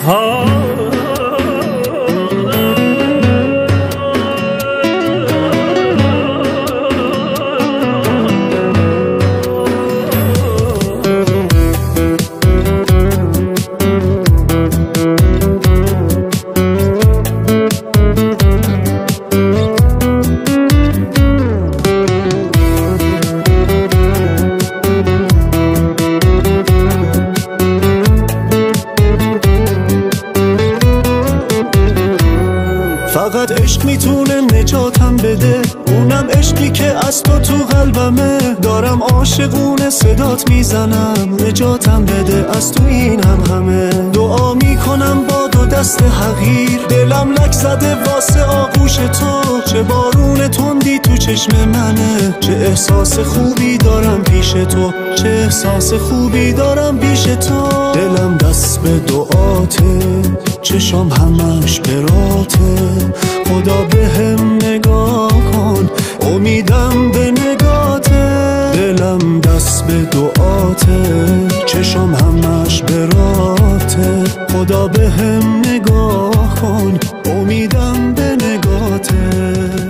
فقط عشق میتونه نجاتم بده، اونم عشقی که از تو قلبمه. دارم عاشقونه صدات میزنم، نجاتم بده از تو این همه. دعا میکنم با دو دست حقیر، دلم لک زده واسه آغوش تو. چه بارون تندی تو چشم منه، چه احساس خوبی دارم پیش تو، چه احساس خوبی دارم پیش تو. دلم دست به دعاته، چشم همش براته. خدا به هم نگاه کن، امیدم به نگاته. دلم دست به دعاته، چشم همش براته. خدا به هم نگاه کن، امیدم به نگاته.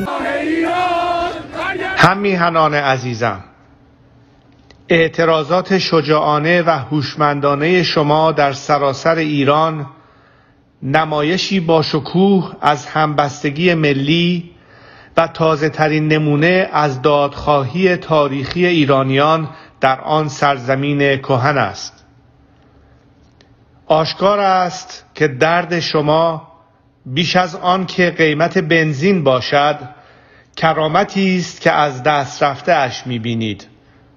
هم میهنان عزیزم، اعتراضات شجاعانه و هوشمندانه شما در سراسر ایران نمایشی با شکوه از همبستگی ملی و تازه ترین نمونه از دادخواهی تاریخی ایرانیان در آن سرزمین کهن است. آشکار است که درد شما بیش از آن که قیمت بنزین باشد، کرامتی است که از دست رفته اش می‌بینید.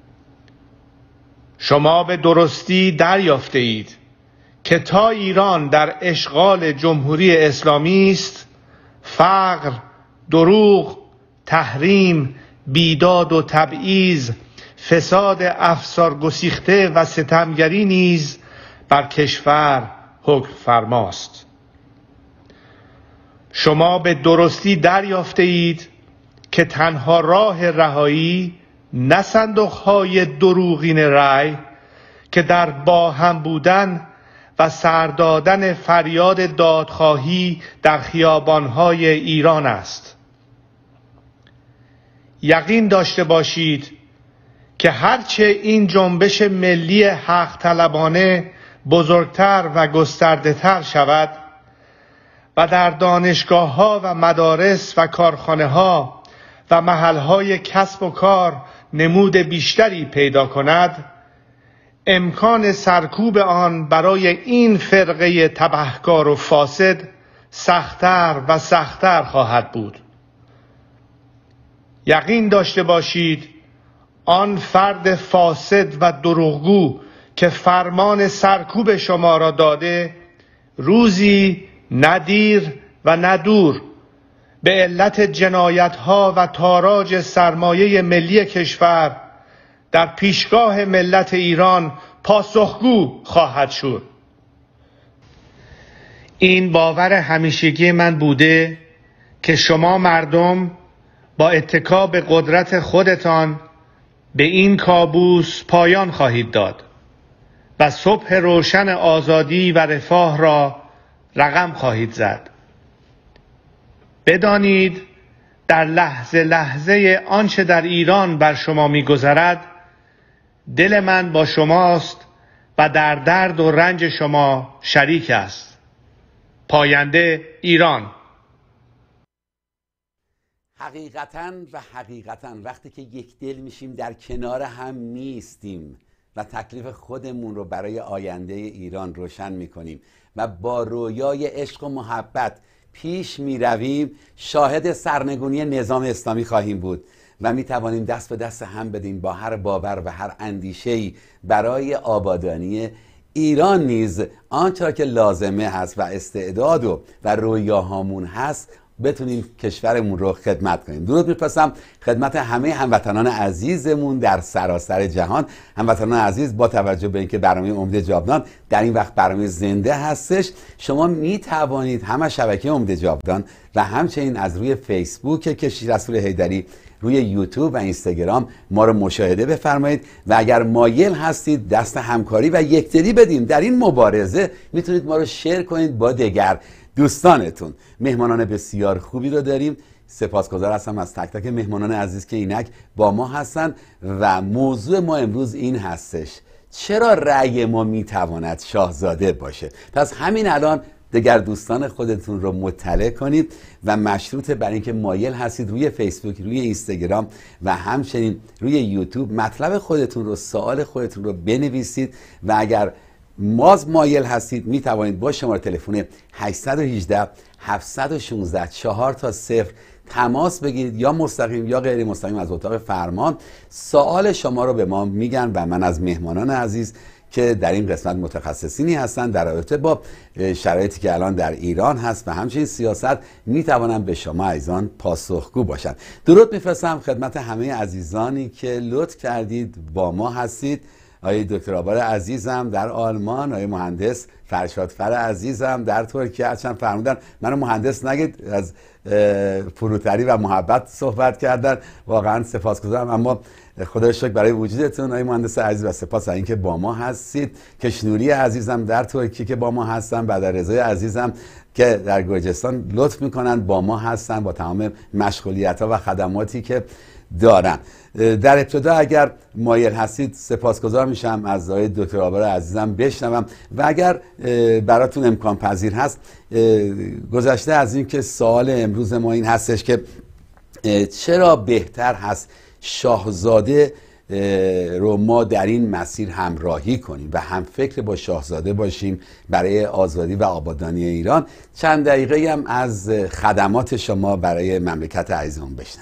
شما به درستی دریافته اید که تا ایران در اشغال جمهوری اسلامی است، فقر، دروغ، تحریم، بیداد و تبعیض، فساد افسار گسیخته و ستمگری نیز بر کشور حکم فرماست. شما به درستی دریافته اید که تنها راه رهایی نه صندوق‌های دروغین رأی که در با هم بودن و سردادن فریاد دادخواهی در خیابان‌های ایران است. یقین داشته باشید که هرچه این جنبش ملی حق طلبانه بزرگتر و گسترده‌تر شود و در دانشگاه‌ها و مدارس و کارخانه‌ها و محل‌های کسب و کار نمود بیشتری پیدا کند، امکان سرکوب آن برای این فرقه تبهکار و فاسد سخت‌تر و سخت‌تر خواهد بود. یقین داشته باشید آن فرد فاسد و دروغگو که فرمان سرکوب شما را داده، روزی ندیر و ندور به علت جنایت‌ها و تاراج سرمایه ملی کشور در پیشگاه ملت ایران پاسخگو خواهد شد. این باور همیشگی من بوده که شما مردم با اتکا به قدرت خودتان به این کابوس پایان خواهید داد و صبح روشن آزادی و رفاه را رقم خواهید زد. بدانید در لحظه لحظه آنچه در ایران بر شما می‌گذرد، دل من با شماست و در درد و رنج شما شریک است. پاینده ایران. حقیقتاً وقتی که یک دل میشیم در کنار هم میستیم و تکلیف خودمون رو برای آینده ایران روشن میکنیم و با رویای عشق و محبت پیش میرویم، شاهد سرنگونی نظام اسلامی خواهیم بود و میتوانیم دست به دست هم بدیم با هر باور و هر اندیشه‌ای برای آبادانی ایران. نیز آنچه که لازمه هست و استعداد و رویاهامون هست بتونیم کشورمون رو خدمت کنیم. درود می‌فرستم خدمت همه هموطنان عزیزمون در سراسر جهان. هموطنان عزیز، با توجه به اینکه برنامه امید جاودان در این وقت برنامه زنده هستش، شما می توانید همه شبکه امید جاودان و همچنین از روی فیسبوک کشیش رسول حیدری، روی یوتیوب و اینستاگرام ما رو مشاهده بفرمایید و اگر مایل هستید دست همکاری و یکدلی بدیم در این مبارزه، میتونید ما رو شیر کنید با دیگر دوستانتون. مهمانان بسیار خوبی رو داریم. سپاسگزار هستم از تک تک مهمانان عزیز که اینک با ما هستن و موضوع ما امروز این هستش: چرا رأی ما میتواند شاهزاده باشه؟ پس همین الان دیگر دوستان خودتون رو مطلع کنید و مشروط بر اینکه مایل هستید روی فیسبوک، روی اینستاگرام و همچنین روی یوتیوب مطلب خودتون رو، سوال خودتون رو بنویسید و اگر مایل هستید می توانید با شماره تلفن 818 716 4 تا 0 تماس بگیرید، یا مستقیم یا غیر مستقیم از اتاق فرمان سوال شما رو به ما میگن و من از مهمانان عزیز که در این قسمت متخصصینی هستن در رابطه با شرایطی که الان در ایران هست و همچنین سیاست میتوانم به شما عزیزان پاسخگو باشن. درود میفرستم خدمت همه عزیزانی که لطف کردید با ما هستید. آقای دکتر آبار عزیزم در آلمان، آقای مهندس فرشادفر عزیزم در ترکیه، هرچند فرمودن منو مهندس نگید، از فروتری و محبت صحبت کردن، واقعا سپاسگزارم. اما خدا رو شکر برای وجودتون آقای مهندس عزیز و سپاس از اینکه با ما هستید. کشنوری عزیزم در ترکیه که با ما هستن، بعد رضای عزیزم که در گرجستان لطف میکنن با ما هستن با تمام مشغولیت ها و خدماتی که دارن. در ابتدا اگر مایل هستید سپاسگزار میشم از آقای دکتر آبار عزیزم بشنوم و اگر براتون امکان پذیر هست گذشته از این که سوال امروز ما این هستش که چرا بهتر هست شاهزاده رو ما در این مسیر همراهی کنیم و هم فکر با شاهزاده باشیم برای آزادی و آبادانی ایران. چند دقیقه هم از خدمات شما برای مملکت عزیزمون بشنویم.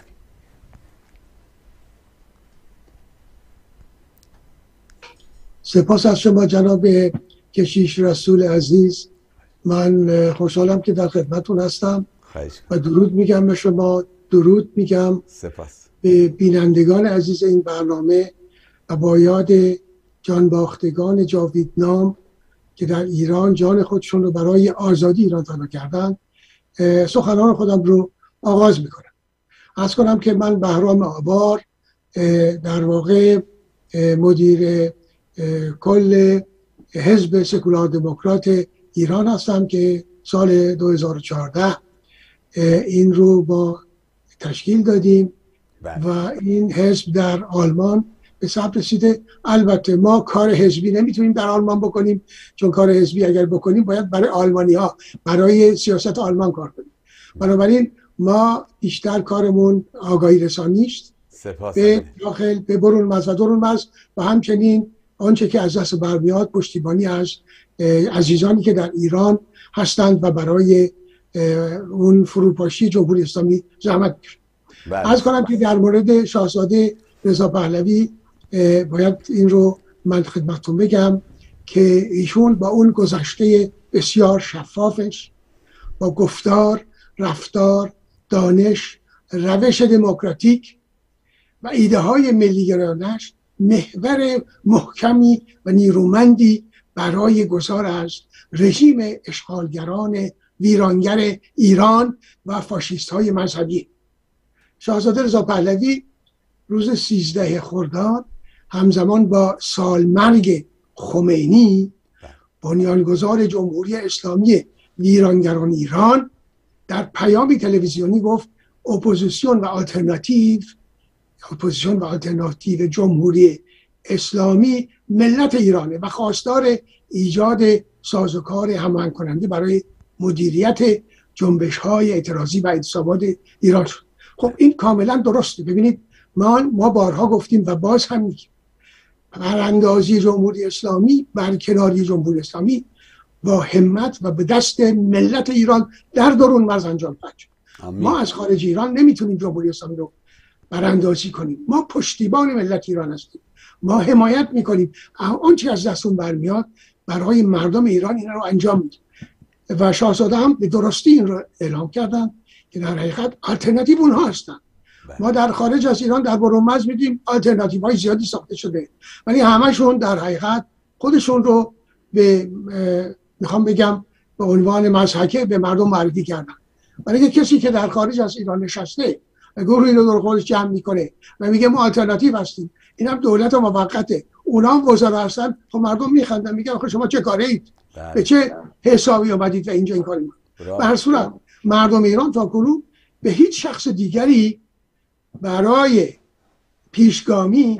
سپاس از شما جناب کشیش رسول عزیز. من خوشحالم که در خدمتون هستم و درود میگم به شما، درود میگم سپاس به بینندگان عزیز این برنامه و با یاد جانباختگان جاویدنام که در ایران جان خودشون رو برای آزادی ایران فدا کردن سخنان خودم رو آغاز میکنم. عرض کنم که من بهرام آبار در واقع مدیر کل حزب سکولار دموکرات ایران هستم که سال 2014 این رو با تشکیل دادیم و این حزب در آلمان به ثبت رسیده. البته ما کار حزبی نمیتونیم در آلمان بکنیم، چون کار حزبی اگر بکنیم باید برای آلمانی ها، برای سیاست آلمان کار کنیم. بنابراین ما بیشتر کارمون آگاهی رسانی است به داخل، به برون مرز و درون مرز و همچنین آنچه که از دست برمیاد پشتیبانی از عزیزانی که در ایران هستند و برای اون فروپاشی جمهوری اسلامی زحمت می‌کشند. عرض کنم که در مورد شاهزاده رضا پهلوی باید این رو من خدمتتون بگم که ایشون با اون گذشته بسیار شفافش، با گفتار، رفتار، دانش، روش دموکراتیک و ایده های ملی‌گرایانه‌اش محور محکمی و نیرومندی برای گذار از رژیم اشغالگران ویرانگر ایران و فاشیست های مذهبی. شاهزاده رضا پهلوی روز 13 خرداد همزمان با سالمرگ خمینی بنیانگذار جمهوری اسلامی ویرانگران ایران در پیامی تلویزیونی گفت اپوزیسیون و آلترناتیو جمهوری اسلامی ملت ایرانه و خواستار ایجاد سازوکار هماهنگ کننده برای مدیریت جنبش های اعتراضی و اعتصابات ایران شد. خب این کاملا درسته. ببینید ما بارها گفتیم و باز هم میگیم براندازی جمهوری اسلامی، برکناری جمهوری اسلامی با همت و به دست ملت ایران در درون مرز انجام خواهد شد. ما از خارج ایران نمیتونیم جمهوری اسلامی رو براندازی کنیم. ما پشتیبان ملت ایران هستیم، ما حمایت میکنیم، آنچه از دستون برمیاد برای مردم ایران این رو انجام میدیم و شاهزاده هم به درستی این رو اعلام کردن که در حقیقت آلترناتیو اونها هستن. ما در خارج از ایران در برونمرز میدیم آلترناتیو های زیادی ساخته شده، ولی همشون در حقیقت خودشون رو به میخوام بگم به عنوان مضحکه به مردم معرفی کردن. ولی کسی که در خارج از ایران نشسته و گروهی رو دور خودش جمع میکنه و میگه ما آلترناتیو هستیم، این هم دولت موقته، اونا هم وزرا هستن، خب مردم میخندن میگن آخه شما چه کاره اید؟ به چه حسابی اومدید و اینجا این کاری میکنید؟ به هر صورت مردم ایران تاکنون به هیچ شخص دیگری برای پیشگامی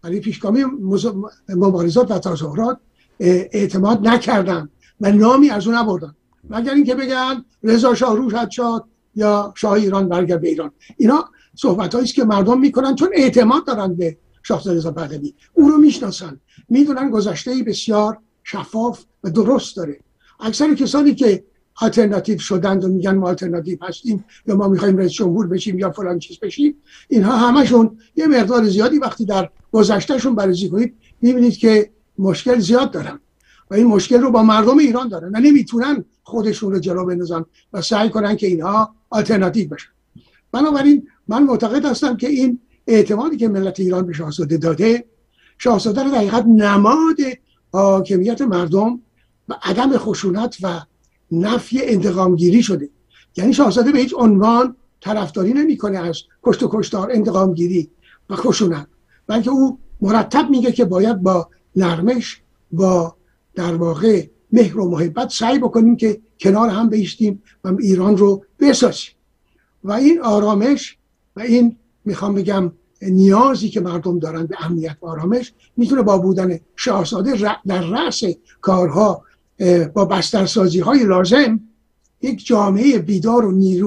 مبارزات و تظاهرات اعتماد نکردن و نامی از اون نبردن، مگر اینکه بگن رضا شاه روح شاد یا شاه ایران برگرد به ایران. اینا صحبتایی است که مردم میکنن چون اعتماد دارن به شاهزاده رضا پهلوی، او رو میشناسن، میدونن گذشته‌ای بسیار شفاف و درست داره. اکثر کسانی که آلترناتیو شدند و میگن ما آلترناتیو هستیم یا ما میخوایم رئیس جمهور بشیم یا فلان چیز بشیم، اینها همشون یه مقدار زیادی وقتی در گذشتهشون بررسی کنید میبینید که مشکل زیاد دارن و این مشکل رو با مردم ایران دارن و نمیتونن خودشون رو جلو بندازن و سعی کنن که اینها آلترناتیو بشن. بنابراین من معتقد هستم که این اعتمادی که ملت ایران به شاهزاده داده، شاهزاده رو در حقیقت نماد حاکمیت مردم و عدم خشونت و نفی انتقامگیری شده. یعنی شاهزاده به هیچ عنوان طرفداری نمیکنه از کشت و کشتار، انتقامگیری و خشونت، بلکه او مرتب میگه که باید با نرمش، با در واقع مهر و محبت سعی بکنیم که کنار هم بایستیم و ایران رو بسازیم. و این آرامش و این میخوام بگم نیازی که مردم دارن به امنیت و آرامش میتونه با بودن شاهزاده در رأس کارها با بسترسازی های لازم یک جامعه بیدار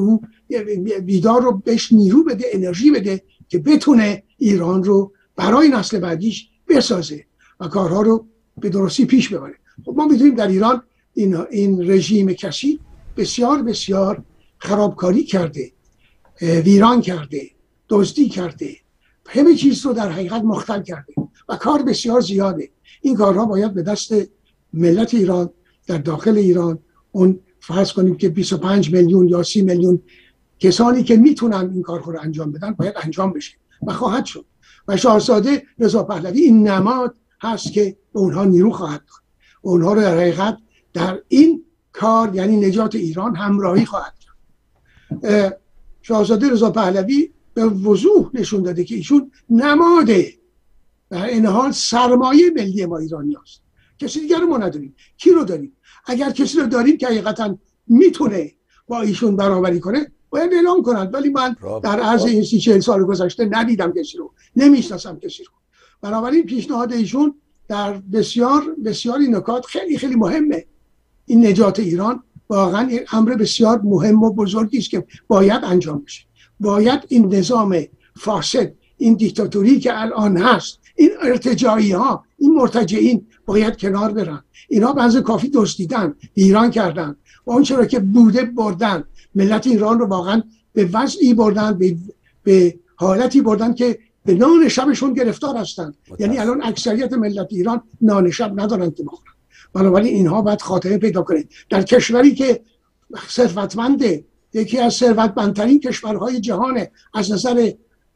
رو بهش نیرو بده، انرژی بده که بتونه ایران رو برای نسل بعدیش بسازه و کارها رو به درستی پیش ببره. خب ما میدونیم در ایران این رژیم کسی بسیار بسیار خرابکاری کرده، ویران کرده، دزدی کرده، همه چیز رو در حقیقت مختل کرده و کار بسیار زیاده. این کارها باید به دست ملت ایران در داخل ایران، اون فرض کنیم که 25 میلیون یا 30 میلیون کسانی که میتونن این کارها رو انجام بدن باید انجام بشه و خواهد شد. و شاهزاده رضا پهلوی این نماد هست که به اونها نیرو خواهد داد، اونها رو در حقیقت در این کار یعنی نجات ایران همراهی خواهد کرد. شاهزاده رضا پهلوی به وضوح نشون داده که ایشون نماده در این حال سرمایه ملی ما ایرانی هست. کسی دیگر رو ما نداریم. کی رو داریم؟ اگر کسی رو داریم که حقیقتا میتونه با ایشون برابری کنه باید اعلام کنند، ولی من در عرض این 30-40 سال گذشته ندیدم کسی رو، نمیشناسم کسی رو. بنابراین پیشنهاد ایشون در بسیار بسیاری نکات خیلی خیلی مهمه. این نجات ایران واقعا این امر بسیار مهم و بزرگی است که باید انجام بشه. باید این نظام فاسد، این دیکتاتوری که الان هست، این ارتجاعی ها، این مرتجعین باید کنار برن. اینا به اندازه کافی دزدیدن، ایران کردن و اون چرا که بوده بردن، ملت ایران رو واقعا به وضعی بردن، به حالتی بردن که به نان شبشون گرفتار هستن. یعنی الان اکثریت ملت ایران نان شب ندارن که بخورن. بنابراین اینها باید خاتمه پیدا کنه. در کشوری که ثروتمنده، یکی از ثروتمندترین کشورهای جهان از نظر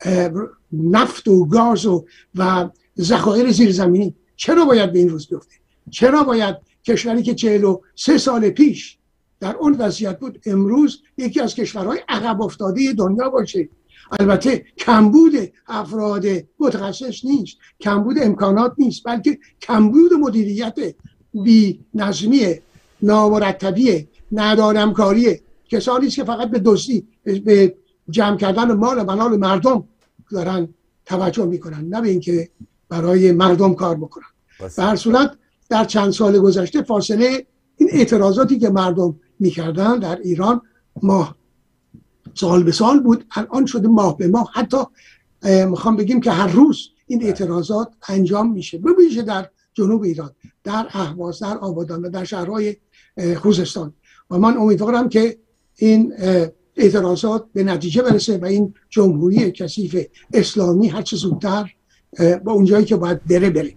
نفت و گاز و ذخایر زیرزمینی، چرا باید به این روز بیفته؟ چرا باید کشوری که 43 سال پیش در اون وضعیت بود امروز یکی از کشورهای عقب افتاده دنیا باشه؟ البته کمبود افراد متخصص نیست، کمبود امکانات نیست، بلکه کمبود مدیریت، بی نظمی، نامرتبی، ندارمکاری کسانی است که فقط به دزدی، به جمع کردن مال و منال مردم دارن توجه میکنن، نه به اینکه برای مردم کار بکنن. به هر صورت در چند سال گذشته فاصله این اعتراضاتی که مردم میکردن در ایران ماه سال به سال بود، الان شده ماه به ماه. حتی میخوام بگیم که هر روز این اعتراضات انجام میشه، ببینید در جنوب ایران، در اهواز، در آبادان و در شهرهای خوزستان. و من امیدوارم که این اعتراضات به نتیجه برسه و این جمهوری کثیف اسلامی هر چه زودتر با اونجایی که باید بره.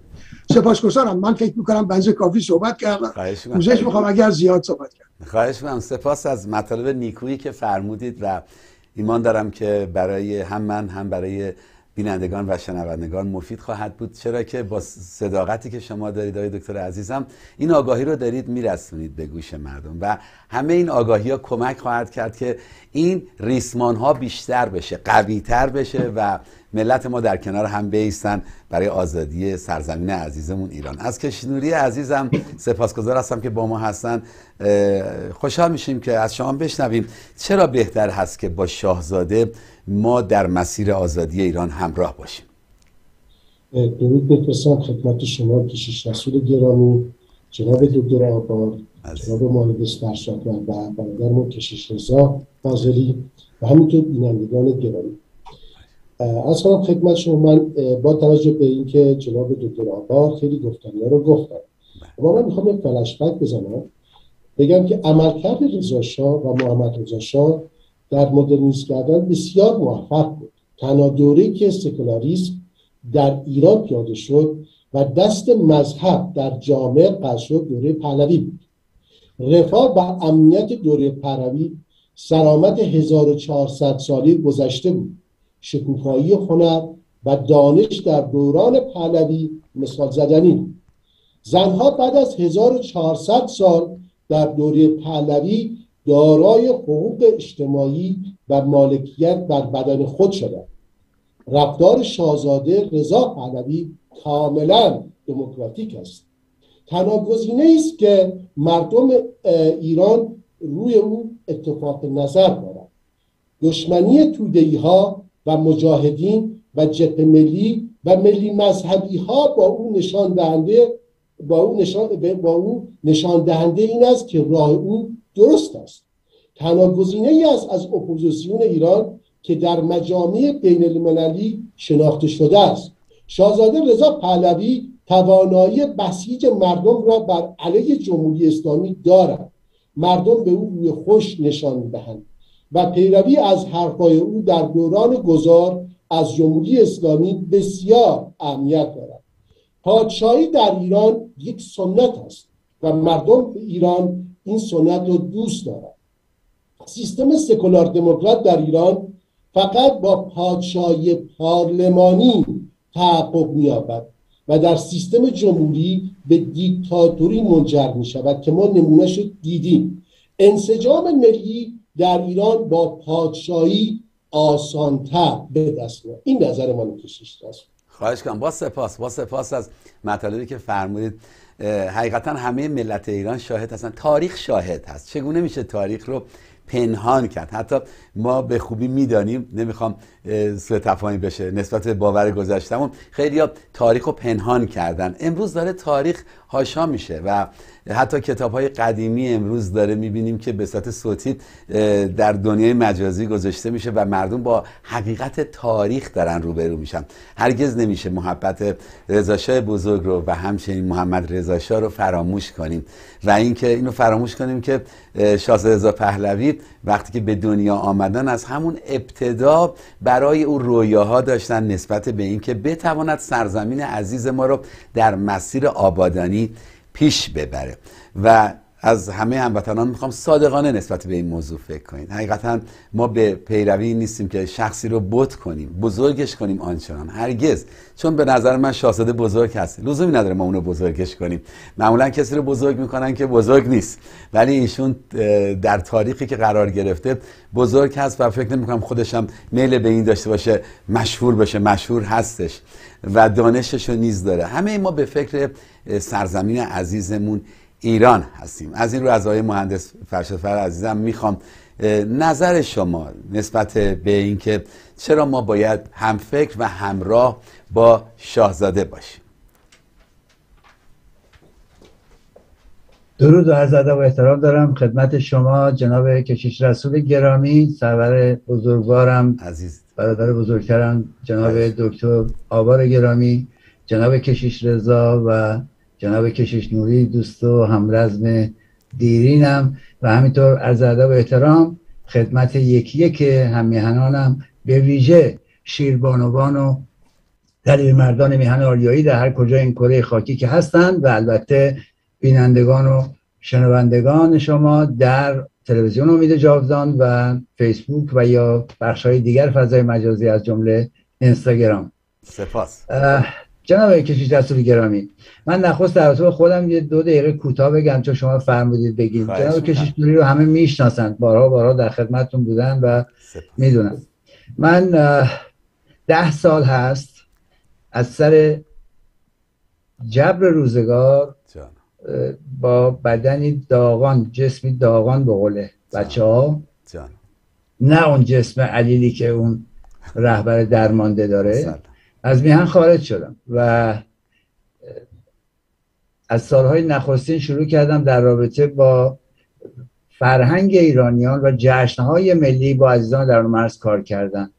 سپاسگزارم. من فکر میکنم بنز کافی صحبت کردم. پوزش میخوام اگر زیاد صحبت کردم. خواهش میکنم. سپاس از مطالب نیکویی که فرمودید و ایمان دارم که برای هم من هم برای بینندگان و شنوندگان مفید خواهد بود، چرا که با صداقتی که شما دارید آقای دکتر عزیزم این آگاهی رو دارید میرسونید به گوش مردم و همه این آگاهی ها کمک خواهد کرد که این ریسمان ها بیشتر بشه، قوی تر بشه و ملت ما در کنار هم بایستن برای آزادی سرزمین عزیزمون ایران. از کشیش نوری عزیزم سپاسگزار هستم که با ما هستن. خوشحال میشیم که از شما بشنویم چرا بهتر هست که با شاهزاده ما در مسیر آزادی ایران همراه باشیم. درود بفرستم خدمت شما کشیش رسول گرامی، جناب دکتر آباد، جناب مهندس فرشاد و برادرمون کشیش رضا فاضلی و همینطور بینندگان گرامی. از کنم خدمت شما، من با توجه به اینکه جناب دکتر آباد خیلی گفتنی‌ها رو گفتن، اما من میخوام یک فلش بک بزنم بگم که عملکرد رضا شاه و محمد رضا شاه در مدرنیزم کردن بسیار موفق بود. تنها دوره‌ای که سکولاریسم در ایران پیاده شد و دست مذهب در جامعه قطع شد دوره پهلوی بود. رفاه و امنیت دوره پهلوی سلامت 1400 سالی گذشته بود. شکوفایی هنر و دانش در دوران پهلوی مثال زدنی بود. زنها بعد از 1400 سال در دوره پهلوی دارای حقوق اجتماعی و مالکیت بر بدن خود شدند. رفتار شاهزاده رضا پهلوی کاملا دموکراتیک است. تنها گزینه‌ای است که مردم ایران روی او اتفاق نظر دارند. دشمنی توده‌ای‌ها و مجاهدین و جبهه ملی و ملی مذهبی‌ها با او نشان دهنده این است که راه او درست است. تنها گزینه‌ای است از اپوزیسیون ایران که در مجامع بین المللی شناخته شده است. شاهزاده رضا پهلوی توانایی بسیج مردم را بر علیه جمهوری اسلامی دارد. مردم به او روی خوش نشان می‌دهند و پیروی از حرفهای او در دوران گذار از جمهوری اسلامی بسیار اهمیت دارد. پادشاهی در ایران یک سنت است و مردم ایران این سنت را دوست دارند. سیستم سکولار دموکرات در ایران فقط با پادشاهی پارلمانی تحقق می‌یابد و در سیستم جمهوری به دیکتاتوری منجر می‌شود که ما نمونه‌اش دیدیم. انسجام ملی در ایران با پادشاهی آسان‌تر به دست میاد. این نظر من کشیش است. خواهش کنم. با سپاس از مطالبی که فرمودید. حقیقتا همه ملت ایران شاهد هستن، تاریخ شاهد هست. چگونه میشه تاریخ رو پنهان کرد؟ حتی ما به خوبی میدانیم، نمیخوام سوء تفاهمی بشه نسبت به باور گذشتمون، خیلی‌ها تاریخ رو پنهان کردن. امروز داره تاریخ هاشا میشه و حتی کتاب‌های قدیمی امروز داره میبینیم که به صورت صوتی در دنیای مجازی گذاشته میشه و مردم با حقیقت تاریخ دارن روبرو میشن. هرگز نمیشه محبت رضا شاه بزرگ رو و همچنین محمد رضا شاه رو فراموش کنیم و اینو فراموش کنیم که شاهزاده رضا پهلوی وقتی که به دنیا آمدن از همون ابتدا برای او رویاها داشتن نسبت به اینکه بتواند سرزمین عزیز ما رو در مسیر آبادانی پیش ببره و از همه هموطنان میخوام صادقانه نسبت به این موضوع فکر کنید. حقیقتا ما به پیروی نیستیم که شخصی رو بت کنیم، بزرگش کنیم آنچنان، هرگز. چون به نظر من شاهزاده بزرگ هست، لزومی نداره ما اونو بزرگش کنیم. معمولا کسی رو بزرگ میکنن که بزرگ نیست، ولی ایشون در تاریخی که قرار گرفته بزرگ هست و فکر نمیکنم خودش هم میل به این داشته باشه مشهور بشه. مشهور هستش و دانشش رو نیز داره. همه ما به فکر سرزمین عزیزمون ایران هستیم. از این رو از آقای مهندس فرشادفر عزیزم میخوام نظر شما نسبت به اینکه چرا ما باید هم فکر و همراه با شاهزاده باشیم. درود و عرض ادب و احترام دارم خدمت شما جناب کشیش رسول گرامی، سرور بزرگوارم عزیز، برادر بزرگترم جناب دکتر آبار گرامی، جناب کشیش رضا و جناب کشیش نوری دوست و همرزم دیرینم و همینطور عرض ادب و احترام خدمت یکی که همیهنانم، به ویژه شیربانوان و دلیل مردان میهن آریایی در هر کجا این کره خاکی که هستند، و البته بینندگان و شنوندگان شما در تلویزیون امید جاودان و فیسبوک و یا بخش‌های دیگر فضای مجازی از جمله اینستاگرام. سپاس. جناب کشیش رسول گرامی، من نخست در رابطه با خودم یه 2 دقیقه کوتاه بگم چون شما فرمودید بگید. جناب کشیش نوری رو همه میشناسند، بارها در خدمتتون بودن و میدونن. من 10 سال هست از سر جبر روزگار با بدنی داغان، جسمی داغان به قول بچه ها، نه اون جسم علیلی که اون رهبر درمانده داره، از میهن خارج شدم و از سالهای نخستین شروع کردم در رابطه با فرهنگ ایرانیان و جشنهای ملی با عزیزان درون مرز کار کردن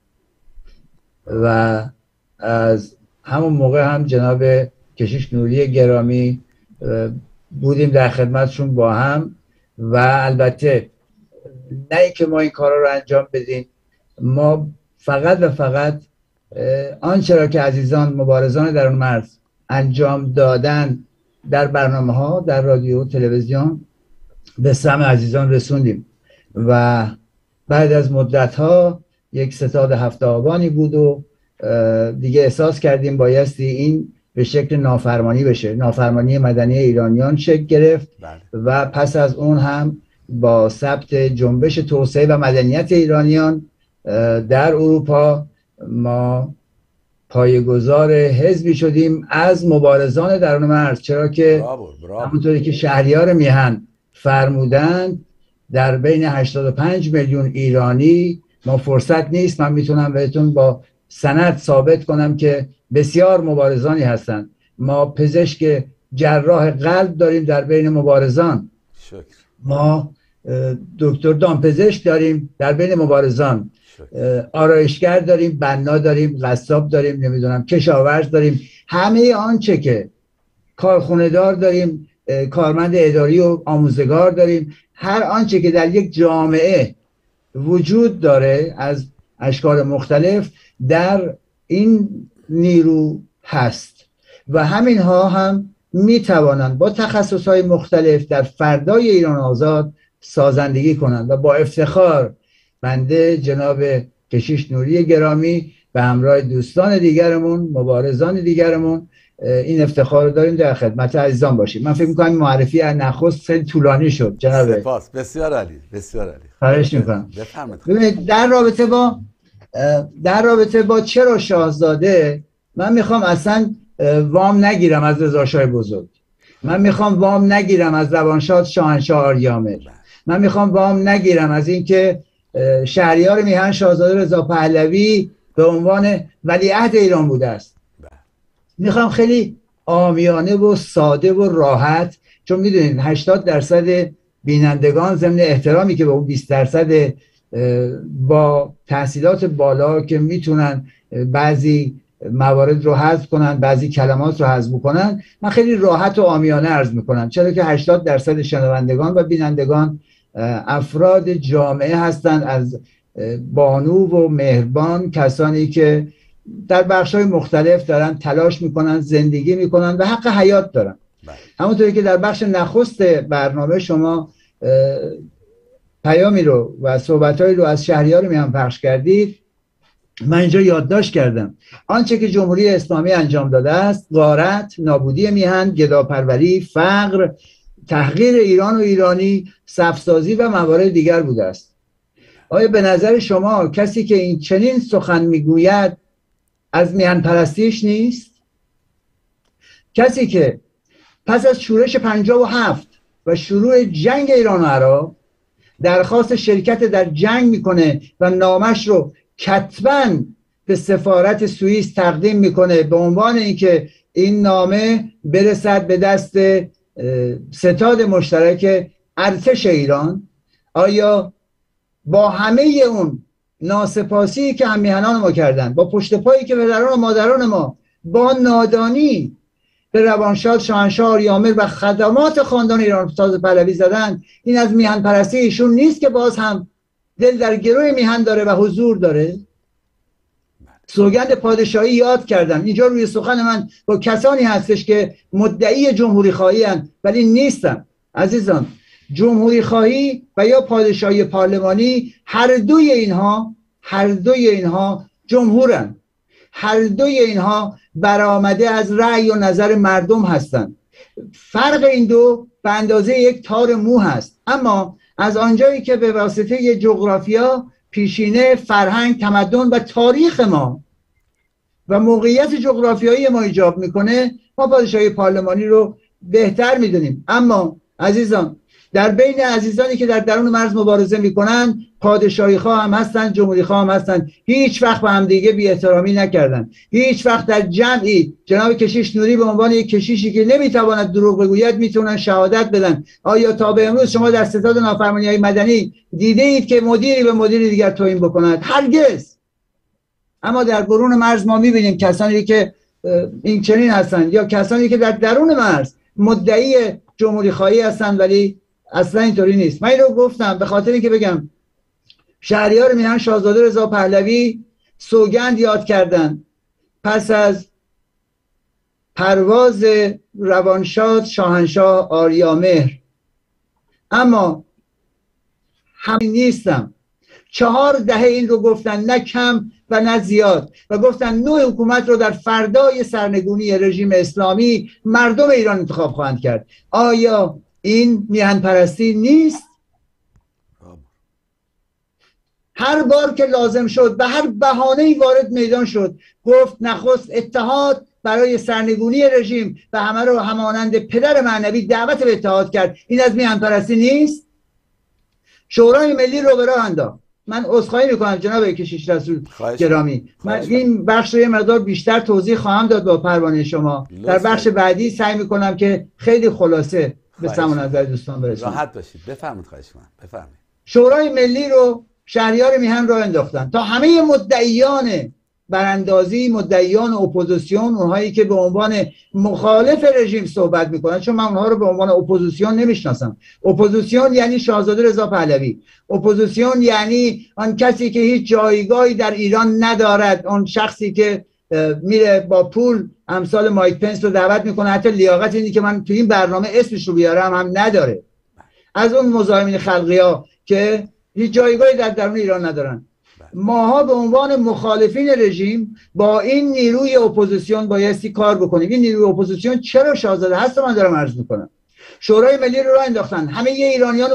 و از همون موقع هم جناب کشیش نوری گرامی بودیم در خدمتشون با هم. و البته نه اینکه ما این کارا رو انجام بدیم، ما فقط و فقط آنچه را که عزیزان مبارزان درون مرز انجام دادن در برنامه ها در رادیو و تلویزیون به سمع عزیزان رسوندیم و بعد از مدت ها یک ستاد هفته آبانی بود و دیگه احساس کردیم بایستی این به شکل نافرمانی بشه، نافرمانی مدنی ایرانیان شکل گرفت و پس از اون هم با ثبت جنبش توسعه و مدنیت ایرانیان در اروپا ما پایه‌گذار حزبی شدیم از مبارزان درون مرز، چرا که همونطوری که شهریار میهن فرمودند در بین 85 میلیون ایرانی ما فرصت نیست. من میتونم بهتون با سند ثابت کنم که بسیار مبارزانی هستند. ما پزشک جراح قلب داریم در بین مبارزان، ما دکتر دامپزشک داریم در بین مبارزان، آرایشگر داریم، بنا داریم، قصاب داریم، نمیدونم کشاورز داریم، همه آنچه که کارخونه دار داریم، کارمند اداری و آموزگار داریم، هر آنچه که در یک جامعه وجود داره از اشکال مختلف در این نیرو هست و همین ها هم می توانند با تخصص های مختلف در فردای ایران آزاد سازندگی کنند و با افتخار بنده جناب کشیش نوری گرامی به همراه دوستان دیگرمون، مبارزان دیگرمون این افتخار رو داریم در خدمت عزیزان باشیم. من فکر می‌کنم معرفی از نخست خیلی طولانی شد جناب. سپاس، بسیار عالی، بسیار عالی. خواهش می‌کنم. بفرمایید. در رابطه با چرا شاهزاده، من میخوام اصلا وام نگیرم از رضا شاه بزرگ، من میخوام وام نگیرم از روانشاد شاهنشاه آریامر، من میخوام وام نگیرم از اینکه شهریار میهن شاهزاده رضا پهلوی به عنوان ولیعهد ایران بوده است. میخوام خیلی عامیانه و ساده و راحت، چون میدونید 80% بینندگان ضمن احترامی که به اون 20% با تحصیلات بالا که میتونن بعضی موارد رو حذف کنن، بعضی کلمات رو حذف کنن، من خیلی راحت و عامیانه عرض میکنم، چرا که 80% شنوندگان و بینندگان افراد جامعه هستند، از بانو و مهربان، کسانی که در بخش‌های مختلف دارن تلاش میکنن، زندگی میکنن و حق حیات دارن. همونطوری که در بخش نخست برنامه شما پیامی رو و صحبت‌هایی رو از شهریار میهن پخش کردید، من اینجا یادداشت کردم آنچه که جمهوری اسلامی انجام داده است غارت، نابودی میهن، گداپروری، فقر، تحقیر ایران و ایرانی، صف‌سازی و موارد دیگر بوده است. آیا به نظر شما کسی که این چنین سخن میگوید از میهن پرستیش نیست؟ کسی که پس از شورش 57 و شروع جنگ ایران و عراق درخواست شرکت در جنگ میکنه و نامش رو کتباً به سفارت سوئیس تقدیم میکنه به عنوان اینکه این نامه برسد به دست ستاد مشترک ارتش ایران، آیا با همه اون ناسپاسی که همیهنان ما کردن، با پشت پایی که پدران و مادران ما با نادانی به روانشاد شاهنشاه آریامر و خدمات خاندان ایران ساز پهلوی زدن، این از میهن پرستی ایشون نیست که باز هم دل در گروه میهن داره و حضور داره؟ سوگند پادشاهی یاد کردن. اینجا روی سخن من با کسانی هستش که مدعی جمهوری خواهی هستند ولی نیستن. عزیزان، جمهوری خواهی و یا پادشاهی پارلمانی هر دوی اینها جمهورن، هر دوی اینها برآمده از رأی و نظر مردم هستند. فرق این دو به اندازه یک تار مو هست، اما از آنجایی که به واسطه جغرافیا، پیشینه، فرهنگ، تمدن و تاریخ ما و موقعیت جغرافیایی ما ایجاب میکنه، ما پادشاهی پارلمانی رو بهتر میدونیم. اما عزیزان، در بین عزیزانی که در درون مرز مبارزه میکنن، پادشاهی خواه هم هستن، جمهوری خواه هم هستن، هیچ وقت به هم دیگه بی احترامی نکردن. هیچ وقت در جمعی جناب کشیش نوری به عنوان یک کشیشی که نمیتواند دروغ بگوید میتونن شهادت بدن. آیا تا به امروز شما در ستاد نافرمانی‌های مدنی دیده اید که مدیری به مدیری دیگر توهین بکند؟ هرگز. اما در برون مرز ما میبینیم کسانی که این چنین هستند، یا کسانی که در درون مرز مدعی جمهوری خواهی هستند ولی اصلا اینطوری نیست. من این رو گفتم به خاطر اینکه بگم شهریار میهن شاهزاده رضا پهلوی سوگند یاد کردن پس از پرواز روانشاد شاهنشاه آریامهر، اما همین نیستم. 4 دهه این رو گفتن، نه کم و نه زیاد، و گفتن نوع حکومت رو در فردای سرنگونی رژیم اسلامی مردم ایران انتخاب خواهند کرد. آیا این میهن پرستی نیست؟ هر بار که لازم شد و هر بهانه‌ای وارد میدان شد، گفت نخست اتحاد برای سرنگونی رژیم و همه رو همانند پدر معنوی دعوت به اتحاد کرد. این از میهن پرستی نیست؟ شورای ملی رو به راه انداخت. من عذرخواهی میکنم جناب کشیش رسول گرامی، من این بخش رو یه مقدار بیشتر توضیح خواهم داد با پروانه شما. در بخش بعدی سعی میکنم که خیلی خلاصه به سماع نظر دوستان برسونم. راحت باشید، بفرمایید. خواهش میکنم، بفرمایید. شورای ملی رو شهریار میهن راه انداختن تا همه مدعیان براندازی، مدعیان اپوزیسیون، اونهایی که به عنوان مخالف رژیم صحبت میکنن، چون من اونها رو به عنوان اپوزیسیون نمیشناسم. اپوزیسیون یعنی شاهزاده رضا پهلوی، اپوزیسیون یعنی آن کسی که هیچ جایگاهی در ایران ندارد، آن شخصی که میره با پول امثال مایک پنس رو دعوت میکنه، حتی لیاقت اینی که من تو این برنامه اسمش رو بیارم هم نداره. از اون مزاحمین خلقی ها که هیچ جایگاهی در درون ایران ندارن. ماها به عنوان مخالفین رژیم با این نیروی اپوزیسیون بایستی کار بکنیم. این نیروی اپوزیسیون چرا شاهزاده هست من دارم عرض میکنم. شورای ملی رو راه انداختن، همه ایرانیان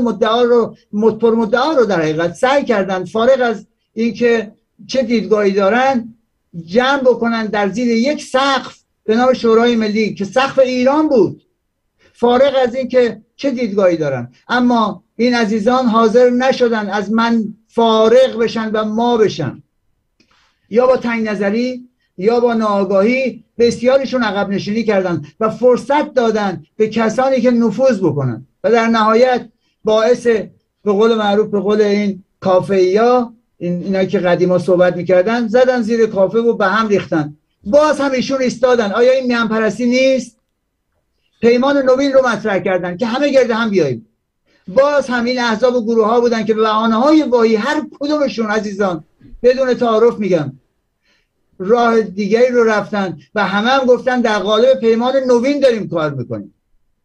مدعا رو در حقیقت سعی کردن فارغ از اینکه چه دیدگاهی دارن جمع بکنن در زیر یک سقف به نام شورای ملی که سقف ایران بود، فارغ از اینکه چه دیدگاهی دارن. اما این عزیزان حاضر نشدن از من فارغ بشن و ما بشن، یا با تنگ نظری یا با ناآگاهی بسیاریشون عقب نشینی کردن و فرصت دادن به کسانی که نفوذ بکنن و در نهایت باعث به قول معروف، به قول این کافه‌ایا، اینا که قدیما صحبت میکردن، زدن زیر کافه و به هم ریختن. باز هم ایشون ایستادن. آیا این میهن پرستی نیست؟ پیمان نوین رو مطرح کردن که همه گرد هم بیاییم. باز همین احزاب و گروه ها بودن که به بهانه‌های واهی هر کدومشون عزیزان بدون تعارف میگم راه دیگری رو رفتن و هم گفتن در قالب پیمان نوین داریم کار میکنیم.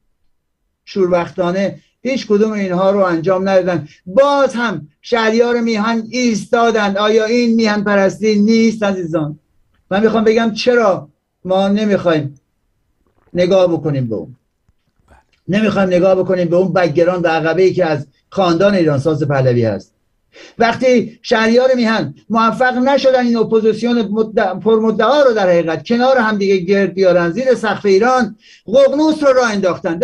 شوربختانه هیچ کدوم اینها رو انجام ندادن. باز هم شهریار میهن ایستادن. آیا این میهن پرستی نیست عزیزان؟ من میخوام بگم چرا ما نمیخوایم نگاه بکنیم به اون، نمیخوایم نگاه بکنیم به اون بک‌گراند و عقبه‌ای که از خاندان ایرانساز پهلوی هست. وقتی شهریار میهن موفق نشدن این اپوزیسیون پرمدعا رو در حقیقت کنار هم دیگه گرد بیارن زیر سقف ایران، ققنوس رو راه انداختن.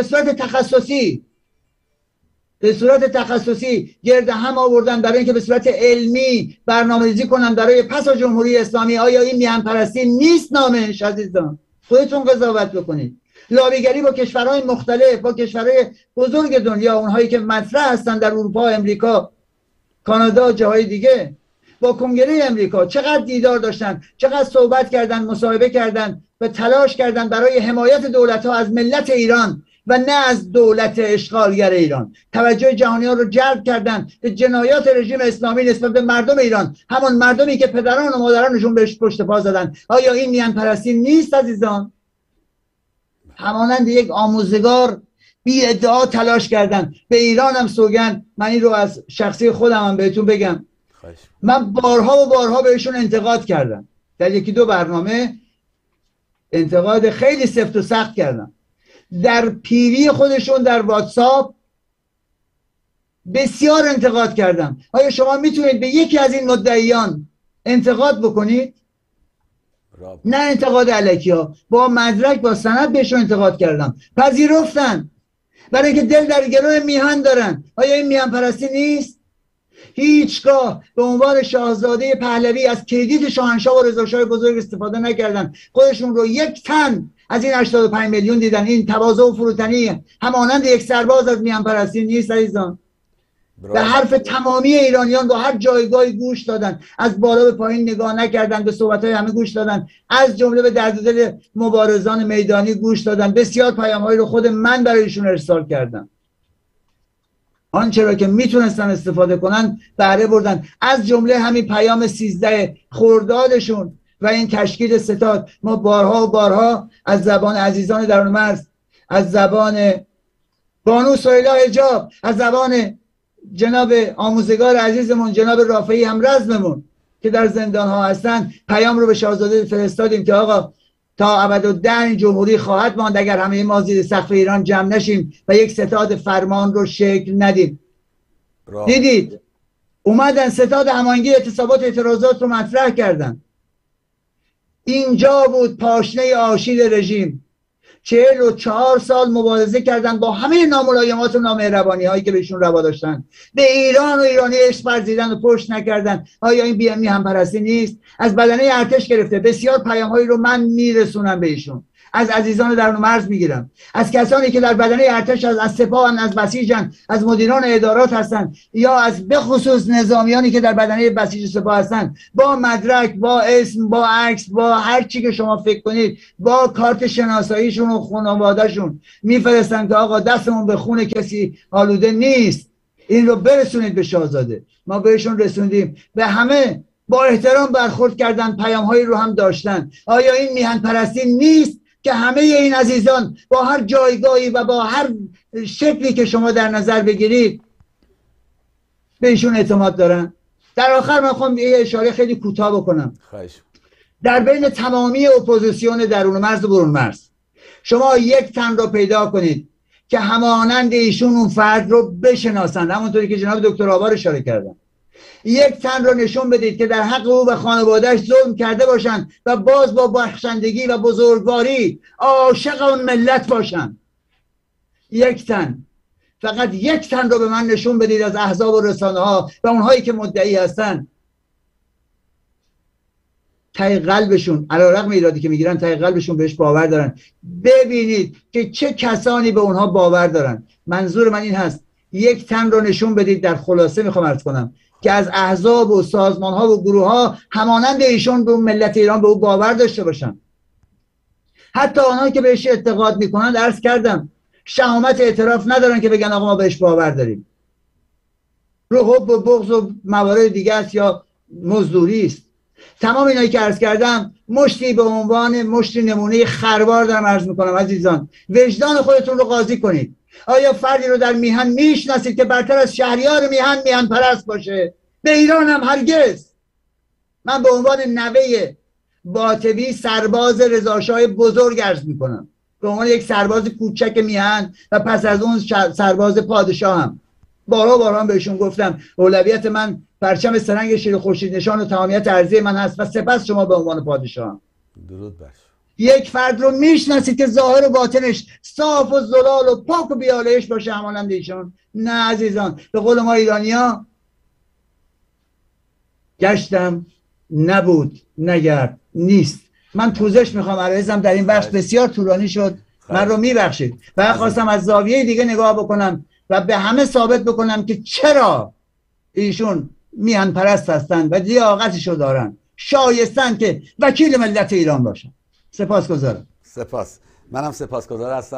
به صورت تخصصی گرد هم آوردن برای اینکه به صورت علمی برنامه‌ریزی کنن برای پس از جمهوری اسلامی. آیا این میهن پرستی نیست نامش عزیزان؟ خودتون قضاوت بکنید. لابیگری با کشورهای مختلف، با کشورهای بزرگ دنیا، اونهایی که مطرح هستن در اروپا، امریکا، کانادا، جاهای دیگه، با کنگره امریکا چقدر دیدار داشتن، چقدر صحبت کردن، مصاحبه کردن و تلاش کردن برای حمایت دولت‌ها از ملت ایران و نه از دولت اشغالگر ایران. توجه جهانی ها رو جلب کردن به جنایات رژیم اسلامی نسبت به مردم ایران، همون مردمی که پدران و مادرانشون بهش پشت پا زدن. آیا این میهن پرستی نیست عزیزان؟ همانند یک آموزگار بی ادعا تلاش کردن. به ایران هم سوگند، من این رو از شخصی خودم هم بهتون بگم، من بارها و بارها بهشون انتقاد کردم، در یکی دو برنامه انتقاد خیلی سفت و سخت کردم، در پیوی خودشون در واتساپ بسیار انتقاد کردم. آیا شما میتونید به یکی از این مدعیان انتقاد بکنید؟ نه انتقاد الکی ها، با مدرک با سند بهشون انتقاد کردم، پذیرفتن، برای اینکه دل در گروه میهن دارن. آیا این میهن پرستی نیست؟ هیچگاه به عنوان شاهزاده پهلوی از کردیت شاهنشاه و رضاشاه بزرگ استفاده نکردن. خودشون رو یک تن از این 85 میلیون دیدن. این تواضع و فروتنی همانند یک سرباز از میهن پرستی نیست عزیزان. به حرف تمامی ایرانیان با هر جایگاهی گوش دادن، از بالا به پایین نگاه نکردن، به صحبت‌های همه گوش دادن، از جمله به درد دل مبارزان میدانی گوش دادن. بسیار پیام‌هایی رو خود من برایشون ارسال کردم، آنچه را که میتونستن استفاده کنن بهره بردن، از جمله همین پیام 13 خردادشون و این تشکیل ستاد. ما بارها و بارها از زبان عزیزان درون مرز، از زبان بانو سهیلا حجاب، از زبان جناب آموزگار عزیزمون جناب رافعی همرزممون که در زندان ها هستن، پیام رو به شاهزاده فرستادیم که آقا تا ابدالدهر این جمهوری خواهد ماند اگر همه ما زیر سقف ایران جمع نشیم و یک ستاد فرمان رو شکل ندیم. دیدید اومدن ستاد هماهنگی اعتصابات اعتراضات رو مطرح کردن. اینجا بود پاشنه آشیل رژیم. 44 سال مبارزه کردن با همه ناملایمات و نامهربانی هایی که بهشون روا داشتن. به ایران و ایرانی عشق ورزیدن و پشت نکردن. آیا این میهن پرستی نیست؟ از بدنه ارتش گرفته بسیار پیام هایی رو من میرسونم بهشون، از عزیزان درون مرز میگیرم، از کسانی که در بدنه ارتش از سپاه، از بسیجن، از مدیران ادارات هستن، یا از به خصوص نظامیانی که در بدنه بسیج سپاه هستن، با مدرک، با اسم، با عکس، با هر چی که شما فکر کنید، با کارت شناساییشون و خانواده‌شون میفرستن که آقا دستمون به خون کسی آلوده نیست، این رو برسونید به شاهزاده. ما بهشون رسوندیم، به همه با احترام برخورد کردن، پیام‌هایی رو هم داشتن. آیا این میهن پرستی نیست که همه این عزیزان با هر جایگاهی و با هر شکلی که شما در نظر بگیرید به ایشون اعتماد دارن؟ در آخر من خواهم یه اشاره خیلی کوتاه بکنم. در بین تمامی اپوزیسیون درون مرز و برون مرز شما یک تن رو پیدا کنید که همانند ایشون اون فرد رو بشناسند، همونطوری که جناب دکتر آوار اشاره کردن. یک تن رو نشون بدید که در حق او و خانوادهش ظلم کرده باشن و باز با بخشندگی و بزرگواری عاشق اون ملت باشن. یک تن، فقط یک تن رو به من نشون بدید از احزاب و رسانه ها و اونهایی که مدعی هستن ته قلبشون، علیرغم ایرادی که میگیرن، ته قلبشون بهش باور دارن. ببینید که چه کسانی به اونها باور دارن. منظور من این هست، یک تن رو نشون بدید. در خلاصه میخوام عرض کنم که از احزاب و سازمان ها و گروه ها همانند ایشون به ملت ایران به او باور داشته باشن. حتی آنهایی که بهش اعتقاد میکنن، عرض کردم، شهامت اعتراف ندارن که بگن آقا ما بهش باور داریم. رو حب و بغض و موارد دیگه است یا مزدوری است. تمام اینایی که عرض کردم مشتی به عنوان مشتی نمونه خروار دارم عرض میکنم. عزیزان وجدان خودتون رو قاضی کنید. آیا فردی رو در میهن میشناسید که برتر از شهریار میهن پرست باشه؟ به ایران هم هرگز. من به عنوان نوه باطبی سرباز رضاشاه بزرگ عرض میکنم، به عنوان یک سرباز کوچک میهن و پس از اون سرباز پادشاه هم. بارها بهشون گفتم اولویت من پرچم سرنگ شیر خورشید نشان و تمامیت ارضی من هست و سپس شما به عنوان پادشاه هم. درود بر یک فرد رو میشناسید که ظاهر و باطنش صاف و زلال و پاک و بیالایش باشه همانند ایشون؟ نه عزیزان. به قول ما ایرانی‌ها گشتم نبود نگرد نیست. من پوزش میخوام عزیزم، در این بخش بسیار طولانی شد، من رو میبخشید و خواستم از زاویه دیگه نگاه بکنم و به همه ثابت بکنم که چرا ایشون میهن پرست هستن و لیاقتشو دارن، شایستن که وکیل ملت ایران باشن. سپاسگزارم. سپاس. منم سپاسگزار هستم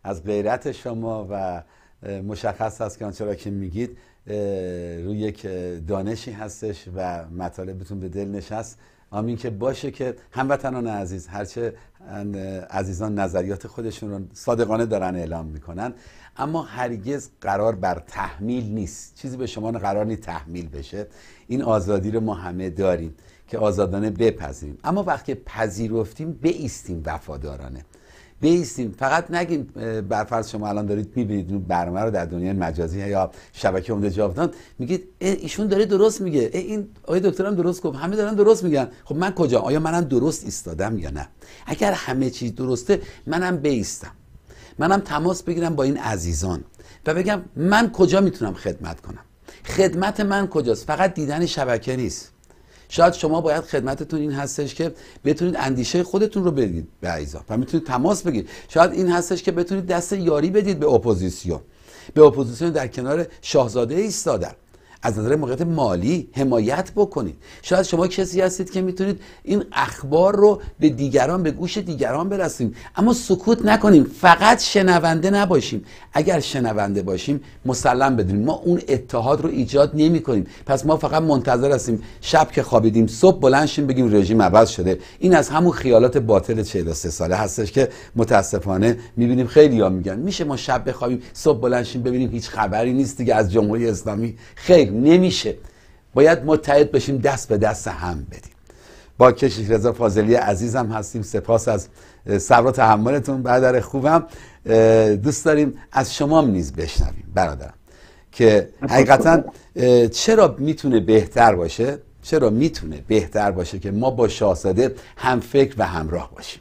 از غیرت شما و مشخص هست که آنچه را که میگید روی یک دانشی هستش و مطالبتون به دل نشست. آمین که باشه که هموطنان عزیز، هرچه عزیزان نظریات خودشون رو صادقانه دارن اعلام میکنن، اما هرگز قرار بر تحمیل نیست. چیزی به شما قرار نیست تحمیل بشه. این آزادی رو ما همه داریم که آزادانه بپذیریم، اما وقتی پذیرفتیم بایستیم وفادارانه، بیستیم. فقط نگیم برفرض شما الان دارید میبینید این برنامه رو در دنیای مجازی یا شبکه امید جاودان، میگید ایشون داره درست میگه، این آقای دکترم درست گفت، همه دارن درست میگن، خب من کجا؟ آیا منم درست ایستادم یا نه؟ اگر همه چیز درسته منم بیستم، منم تماس بگیرم با این عزیزان و بگم من کجا میتونم خدمت کنم، خدمت من کجاست؟ فقط دیدن شبکه نیست. شاید شما باید خدمتتون این هستش که بتونید اندیشه خودتون رو بدید به عزیزان و میتونید تماس بگیرید. شاید این هستش که بتونید دست یاری بدید به اپوزیسیون در کنار شاهزاده ایستادن، از نظر موقعیت مالی حمایت بکنید. شاید شما کسی هستید که میتونید این اخبار رو به دیگران، به گوش دیگران برسونید، اما سکوت نکنیم، فقط شنونده نباشیم. اگر شنونده باشیم مسلم بدونیم ما اون اتحاد رو ایجاد نمی کنیم. پس ما فقط منتظر هستیم شب که خوابیدیم صبح بلند شیم بگیم رژیم عوض شده. این از همون خیالات باطل 43 ساله هستش که متاسفانه میبینیم خیلی‌ها میگن میشه ما شب بخوابیم صبح بلند شیم ببینیم هیچ خبری نیست دیگه از جمهوری اسلامی. خیر، نمیشه. باید متحد بشیم، دست به دست هم بدیم. با کشیش رضا فاضلی عزیزم هستیم. سپاس از صبر و تحملتون برادر خوبم. دوست داریم از شما نیز بشنویم برادرم که حقیقتا چرا میتونه بهتر باشه، چرا میتونه بهتر باشه که ما با شاهزاده هم فکر و همراه باشیم.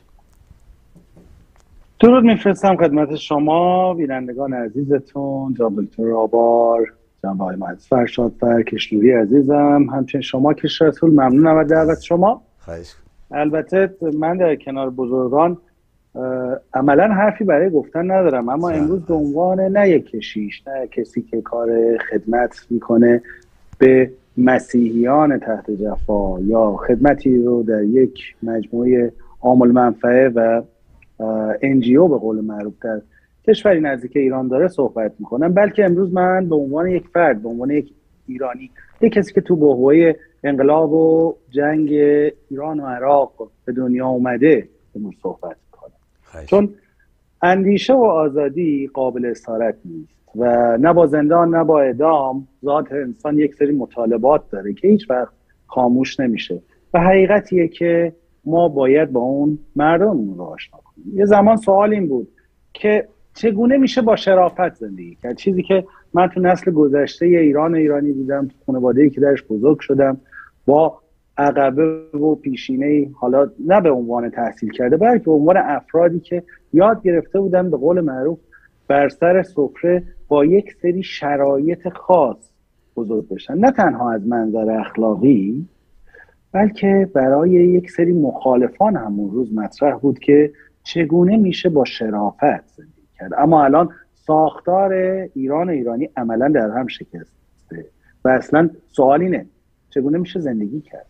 درود میفرستم خدمت شما بینندگان عزیزتون، جناب دکتر آبار، جناب آقای مهندس فرشادفر، کشنوری عزیزم، همچنین شما کشیش رسول، ممنونم از دعوت شما. خواهش. البته من در کنار بزرگان عملا حرفی برای گفتن ندارم، اما امروز به عنوان نه یک کشیش، نه کسی که کار خدمت میکنه به مسیحیان تحت جفا یا خدمتی رو در یک مجموعه عامل منفعه و NGO به قول معروف در کشوری نزدیک ایران داره صحبت میکنم، بلکه امروز من به عنوان یک فرد، به عنوان یک ایرانی، یک کسی که تو بحبوحه انقلاب و جنگ ایران و عراق به دنیا اومده امروز صحبت میکنم. چون اندیشه و آزادی قابل اسارت نیست و نه با زندان نه با اعدام. ذات انسان یک سری مطالبات داره که هیچ وقت خاموش نمیشه و حقیقتیه که ما باید با اون مردم رو آشنا کنیم. یه زمان سوال این بود که چگونه میشه با شرافت زندگی کرد، چیزی که من تو نسل گذشته ایرانی بودم، تو خانواده‌ای که درش بزرگ شدم، با عقبه و پیشینه، حالا نه به عنوان تحصیل کرده بلکه به عنوان افرادی که یاد گرفته بودن به قول معروف بر سر سفره با یک سری شرایط خاص بزرگ بشن، نه تنها از منظر اخلاقی بلکه برای یک سری مخالفان همون روز مطرح بود که چگونه میشه با شرافت زندگی کرد. اما الان ساختار ایرانی عملا در هم شکسته و اصلا سوال اینه چگونه میشه زندگی کرد.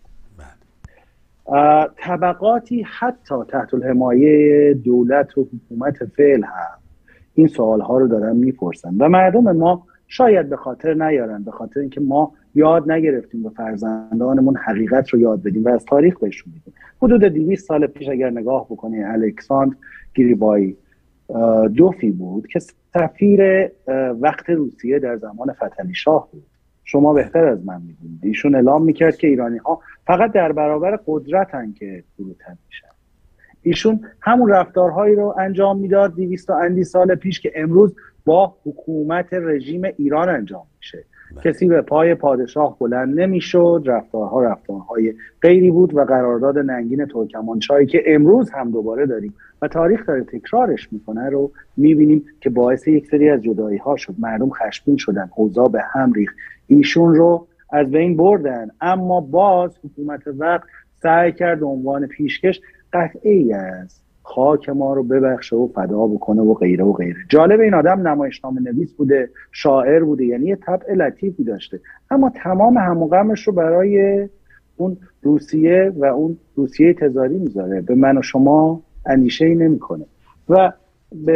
طبقاتی حتی تحت الحمایه دولت و حکومت فعل هم این سوالها رو دارن میپرسن و مردم ما شاید به خاطر نیارن، به خاطر اینکه ما یاد نگرفتیم به فرزندانمون حقیقت رو یاد بدیم و از تاریخ بهشون بگیم. حدود 200 سال پیش اگر نگاه بکنید، الکساندر گریبای دوفی بود که سفیر وقت روسیه در زمان فتحعلی شاه بود. شما بهتر از من میدونید. ایشون اعلام میکرد که ایرانی ها فقط در برابر قدرتن که فروتن میشن. ایشون همون رفتارهایی رو انجام میداد 200 اندی سال پیش که امروز با حکومت رژیم ایران انجام میشه. کسی به پای پادشاه بلند نمیشد، رفتارهای غیری بود و قرارداد ننگین ترکمانچای که امروز هم دوباره داریم و تاریخ داره تکرارش میکنه رو میبینیم که باعث یک سری از جدایی ها شد. مردم خشمگین شدن، اوضاع به هم ریخت، ایشون رو از بین بردن، اما باز حکومت وقت سعی کرد به عنوان پیشکش قطعی از خاک ما رو ببخشه و فدا بکنه و غیره و غیره. جالب این آدم نمایشنامه نویس بوده، شاعر بوده، یعنی یه طبع لطیفی داشته، اما تمام هم و غمش رو برای اون روسیه و اون روسیه تزاری میذاره، به من و شما اندیشه‌ای نمیکنه و به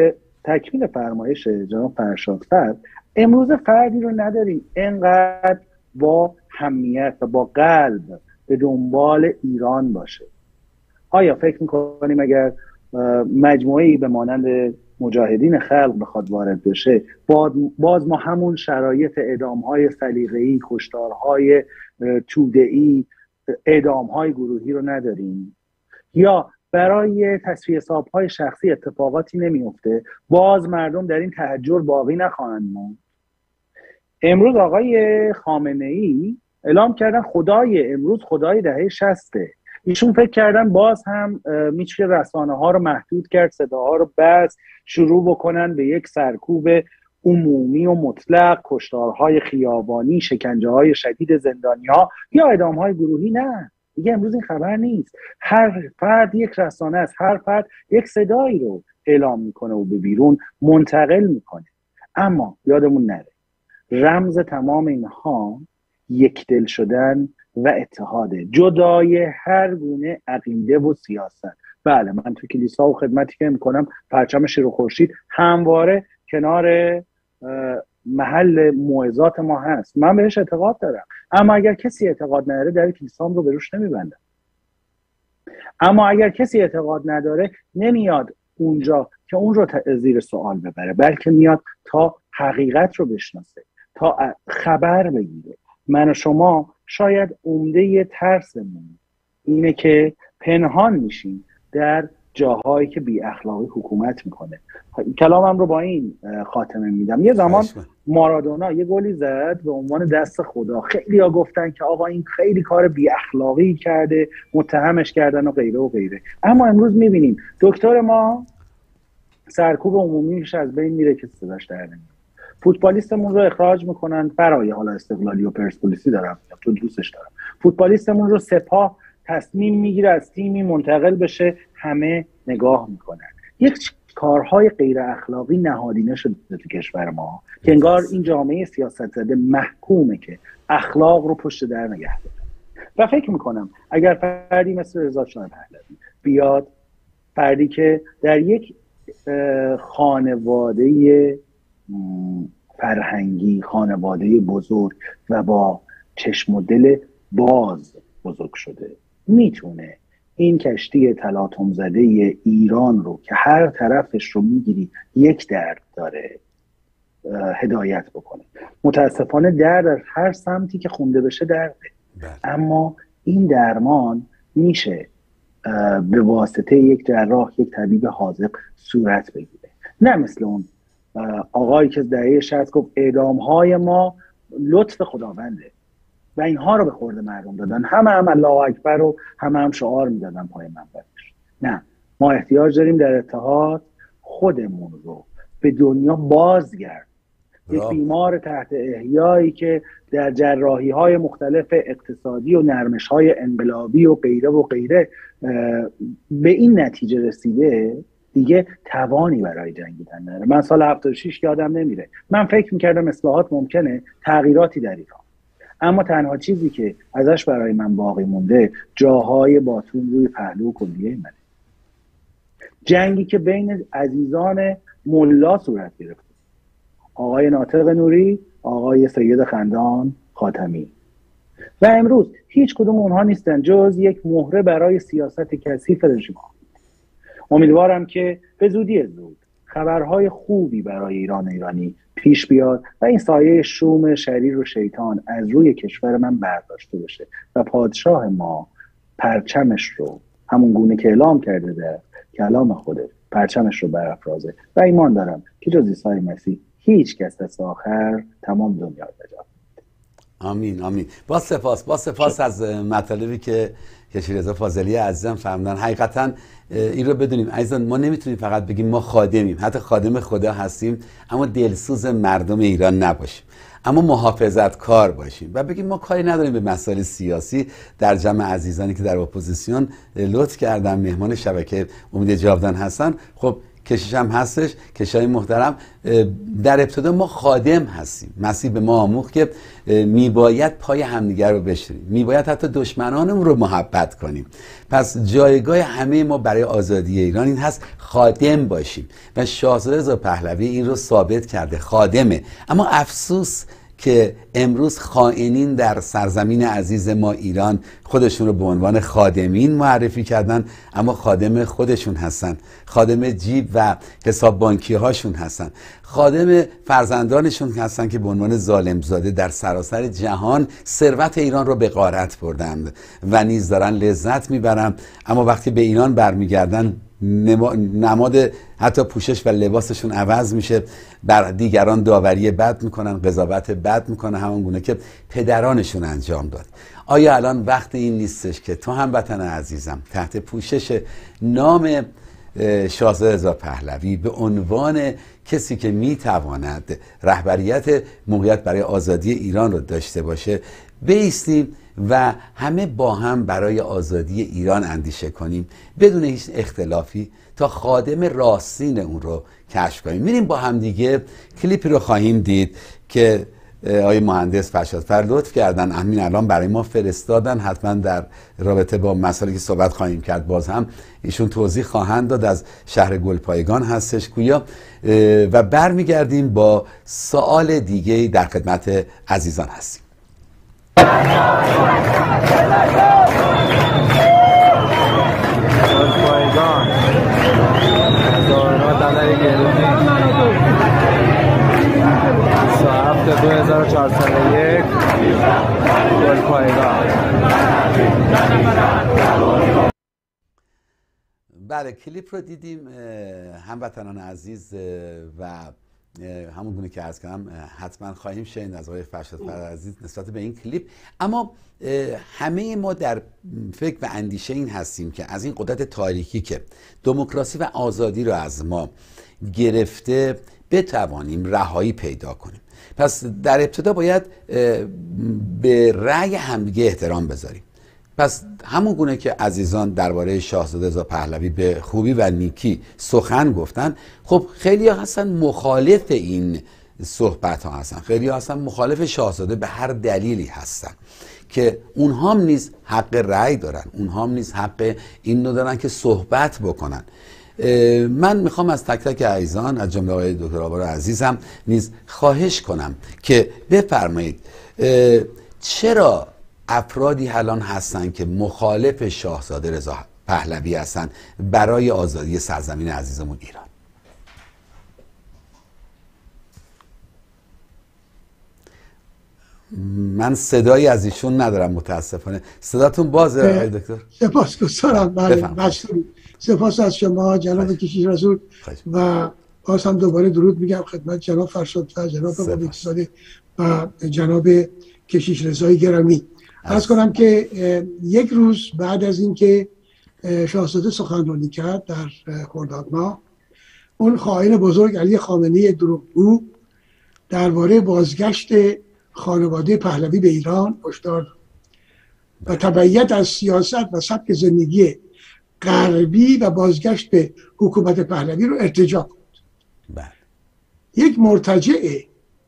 تکمیل فرمایش جناب فرشادفر، امروز فردی رو نداریم انقدر با همیت و با قلب به دنبال ایران باشه. آیا فکر میکنیم اگر مجموعه‌ای به مانند مجاهدین خلق بخواد وارد بشه باز ما همون شرایط اعدام‌های سلیقه‌ای، کشتارهای توده‌ای، اعدام‌های گروهی رو نداریم؟ یا برای تصفیه حساب‌های شخصی اتفاقاتی نمیفته باز مردم در این تحجر باقی نخواهند موند؟ امروز آقای خامنه‌ای اعلام کردن امروز خدای دهه 60. ایشون فکر کردن باز هم میشه رسانه‌ها رو محدود کرد، صداها رو بس، شروع بکنن به یک سرکوب عمومی و مطلق، کشتارهای خیابانی، شکنجه‌های شدید زندانی‌ها یا اعدام‌های گروهی. نه، دیگه امروز این خبر نیست. هر فرد یک رسانه است، هر فرد یک صدایی رو اعلام میکنه و به بیرون منتقل میکنه. اما یادمون نره رمز تمام اینها یک دل شدن و اتحاده، جدای هر گونه عقیده و سیاست. بله، من تو کلیسا و خدمتی که میکنم پرچم شیر و خورشید همواره کنار محل موعظات ما هست، من بهش اعتقاد دارم. اما اگر کسی اعتقاد نداره در کلیسام رو به روش نمیبندم. اما اگر کسی اعتقاد نداره نمیاد اونجا که اون رو زیر سوال ببره، بلکه میاد تا حقیقت رو بشناسه، تا خبر بگیره. من و شما شاید عمده ترسمون اینه که پنهان میشیم در جاهایی که بی اخلاقی حکومت میکنه. کلامم رو با این خاتمه میدم. یه زمان مارادونا یه گلی زد به عنوان دست خدا. خیلی ها گفتن که آقا این خیلی کار بی اخلاقی کرده، متهمش کردن و غیره و غیره. اما امروز میبینیم دکتر ما سرکوب عمومیش از بین میره که صداش در نمیاد. فوتبالیستمون رو اخراج میکنن برای حالا استقلالی و پرسپولیسی دارم تو دوستش دارم. فوتبالیستمون رو سپاه تصمیم میگیره از تیمی منتقل بشه، همه نگاه میکنن. یک کارهای غیر اخلاقی نهادینه شده تو کشور ما که انگار این جامعه سیاست زده محکومه که اخلاق رو پشت در نگه داره. و فکر میکنم اگر فردی مثل رضا شاه پهلوی بیاد، فردی که در یک خانواده فرهنگی، خانواده بزرگ و با چشم و دل باز بزرگ شده، میتونه این کشتی تلاطم زده ایران رو که هر طرفش رو میگیری یک درد داره هدایت بکنه. متاسفانه درد هر سمتی که خونده بشه درده، اما این درمان میشه به واسطه یک جراح، یک طبیب حاذق صورت بگیره. نه مثل اون آقایی که دهه 60 گفت اعدام‌های ما لطف خداونده و اینها رو به خورد مردم دادن، هم الله اکبر رو هم شعار میدادن پای منبرش. نه، ما احتیاج داریم در اتحاد خودمون رو به دنیا بازگرد. یک بیمار تحت احیایی که در جراحی‌های مختلف اقتصادی و نرمش‌های انقلابی و غیره به این نتیجه رسیده دیگه توانی برای جنگیدن نداره. من سال 76 یادم نمیره، من فکر میکردم اصلاحات ممکنه، تغییراتی در ایران، اما تنها چیزی که ازش برای من باقی مونده جاهای باتون روی پهلو کلیه منه. جنگی که بین عزیزان ملا صورت گرفت، آقای ناطق نوری، آقای سید خندان خاتمی، و امروز هیچ کدوم اونها نیستن جز یک مهره برای سیاست کثیف رژیم. امیدوارم که به زودی زود خبرهای خوبی برای ایرانی پیش بیاد و این سایه شوم شریر و شیطان از روی کشور من برداشته بشه و پادشاه ما پرچمش رو همون گونه که اعلام کرده در کلام خودش پرچمش رو برافرازه و ایمان دارم که جز عیسی مسیح هیچ کس تا آخر تمام دنیا نجات. آمین آمین. با سپاس از مطالبی که کشیررضا فاضلی عزیزم فرمودن. حقیقتا این رو بدونیم عزیزان، ما نمیتونیم فقط بگیم ما خادمیم، حتی خادم خدا هستیم، اما دلسوز مردم ایران نباشیم، اما محافظت کار باشیم و بگیم ما کاری نداریم به مسائل سیاسی. در جمع عزیزانی که در اپوزیسیون لطف کردن مهمان شبکه امید جاودان هستن، خب کشیش هم هستش. کشیشای محترم، در ابتدا ما خادم هستیم. مسیح به ما آموخت که میباید پای همدیگر رو بشوریم، میباید حتی دشمنانمون رو محبت کنیم. پس جایگاه همه ما برای آزادی ایران این هست خادم باشیم و شاهزاده رضا پهلوی این رو ثابت کرده، خادمه. اما افسوس که امروز خائنین در سرزمین عزیز ما ایران خودشون رو به عنوان خادمین معرفی کردن، اما خادم خودشون هستن، خادم جیب و حساب بانکی هاشون هستن، خادم فرزندانشون هستن که به عنوان ظالمزاده در سراسر جهان ثروت ایران رو به غارت بردند و نیز دارن لذت میبرن. اما وقتی به ایران برمیگردن نماد حتی پوشش و لباسشون عوض میشه، بر دیگران داوری بد میکنن، قضاوت بد میکنن، همون گونه که پدرانشون انجام داد. آیا الان وقت این نیستش که تو هموطن عزیزم تحت پوشش نام شاهزاده رضا پهلوی به عنوان کسی که میتواند رهبریت موقعیت برای آزادی ایران رو داشته باشه بایستیم و همه با هم برای آزادی ایران اندیشه کنیم بدون هیچ اختلافی تا خادم راستین اون رو کشف کنیم. میریم با هم دیگه کلیپی رو خواهیم دید که آقای مهندس فرشادفر لطف کردن، همین الان برای ما فرستادن. حتما در رابطه با مسائلی که صحبت خواهیم کرد باز هم ایشون توضیح خواهند داد. از شهر گلپایگان هستش گویا و برمیگردیم با سوال دیگه در خدمت عزیزان هستیم. گلپایگان ساعت 2401 گلپایگان. بله کلیپ رو دیدیم هموطنان عزیز و همون گونه که عرض کردم حتما خواهیم شنید از آقای فرشادفر عزیز نسبت به این کلیپ. اما همه ما در فکر و اندیشه این هستیم که از این قدرت تاریکی که دموکراسی و آزادی رو از ما گرفته بتوانیم رهایی پیدا کنیم. پس در ابتدا باید به رأی همدیگه احترام بذاریم. پس همون گونه که عزیزان درباره شاهزاده رضا پهلوی به خوبی و نیکی سخن گفتن، خب خیلی ها هستن مخالف این صحبت ها هستن، خیلی ها هستن مخالف شاهزاده به هر دلیلی هستن که اونها هم نیز حق رأی دارن، اونها هم نیز حق این رو دارن که صحبت بکنن. من میخوام از تک تک عزیزان از جمله آقای دکتر آبار عزیزم نیز خواهش کنم که بفرمایید چرا افرادی الان هستن که مخالف شاهزاده رضا پهلوی هستن برای آزادی سرزمین عزیزمون ایران؟ من صدایی از ایشون ندارم متاسفانه. صداتون بازه آقای دکتر؟ سپاسگزارم. بله سپاس از شما جناب کشیش رسول و باز هم دوباره درود میگم خدمت جناب فرشادفر، جناب اقتصادی و جناب کشیش رضای گرامی. عرض کنم که یک روز بعد از اینکه شاهزاده سخنرانی کرد در خرداد ماه، اون خائن بزرگ علی خامنه‌ای دروغگو درباره بازگشت خانواده پهلوی به ایران هشدار داد و تبعیت از سیاست و سبک زندگی غربی و بازگشت به حکومت پهلوی رو ارتجاع کرد. یک مرتجع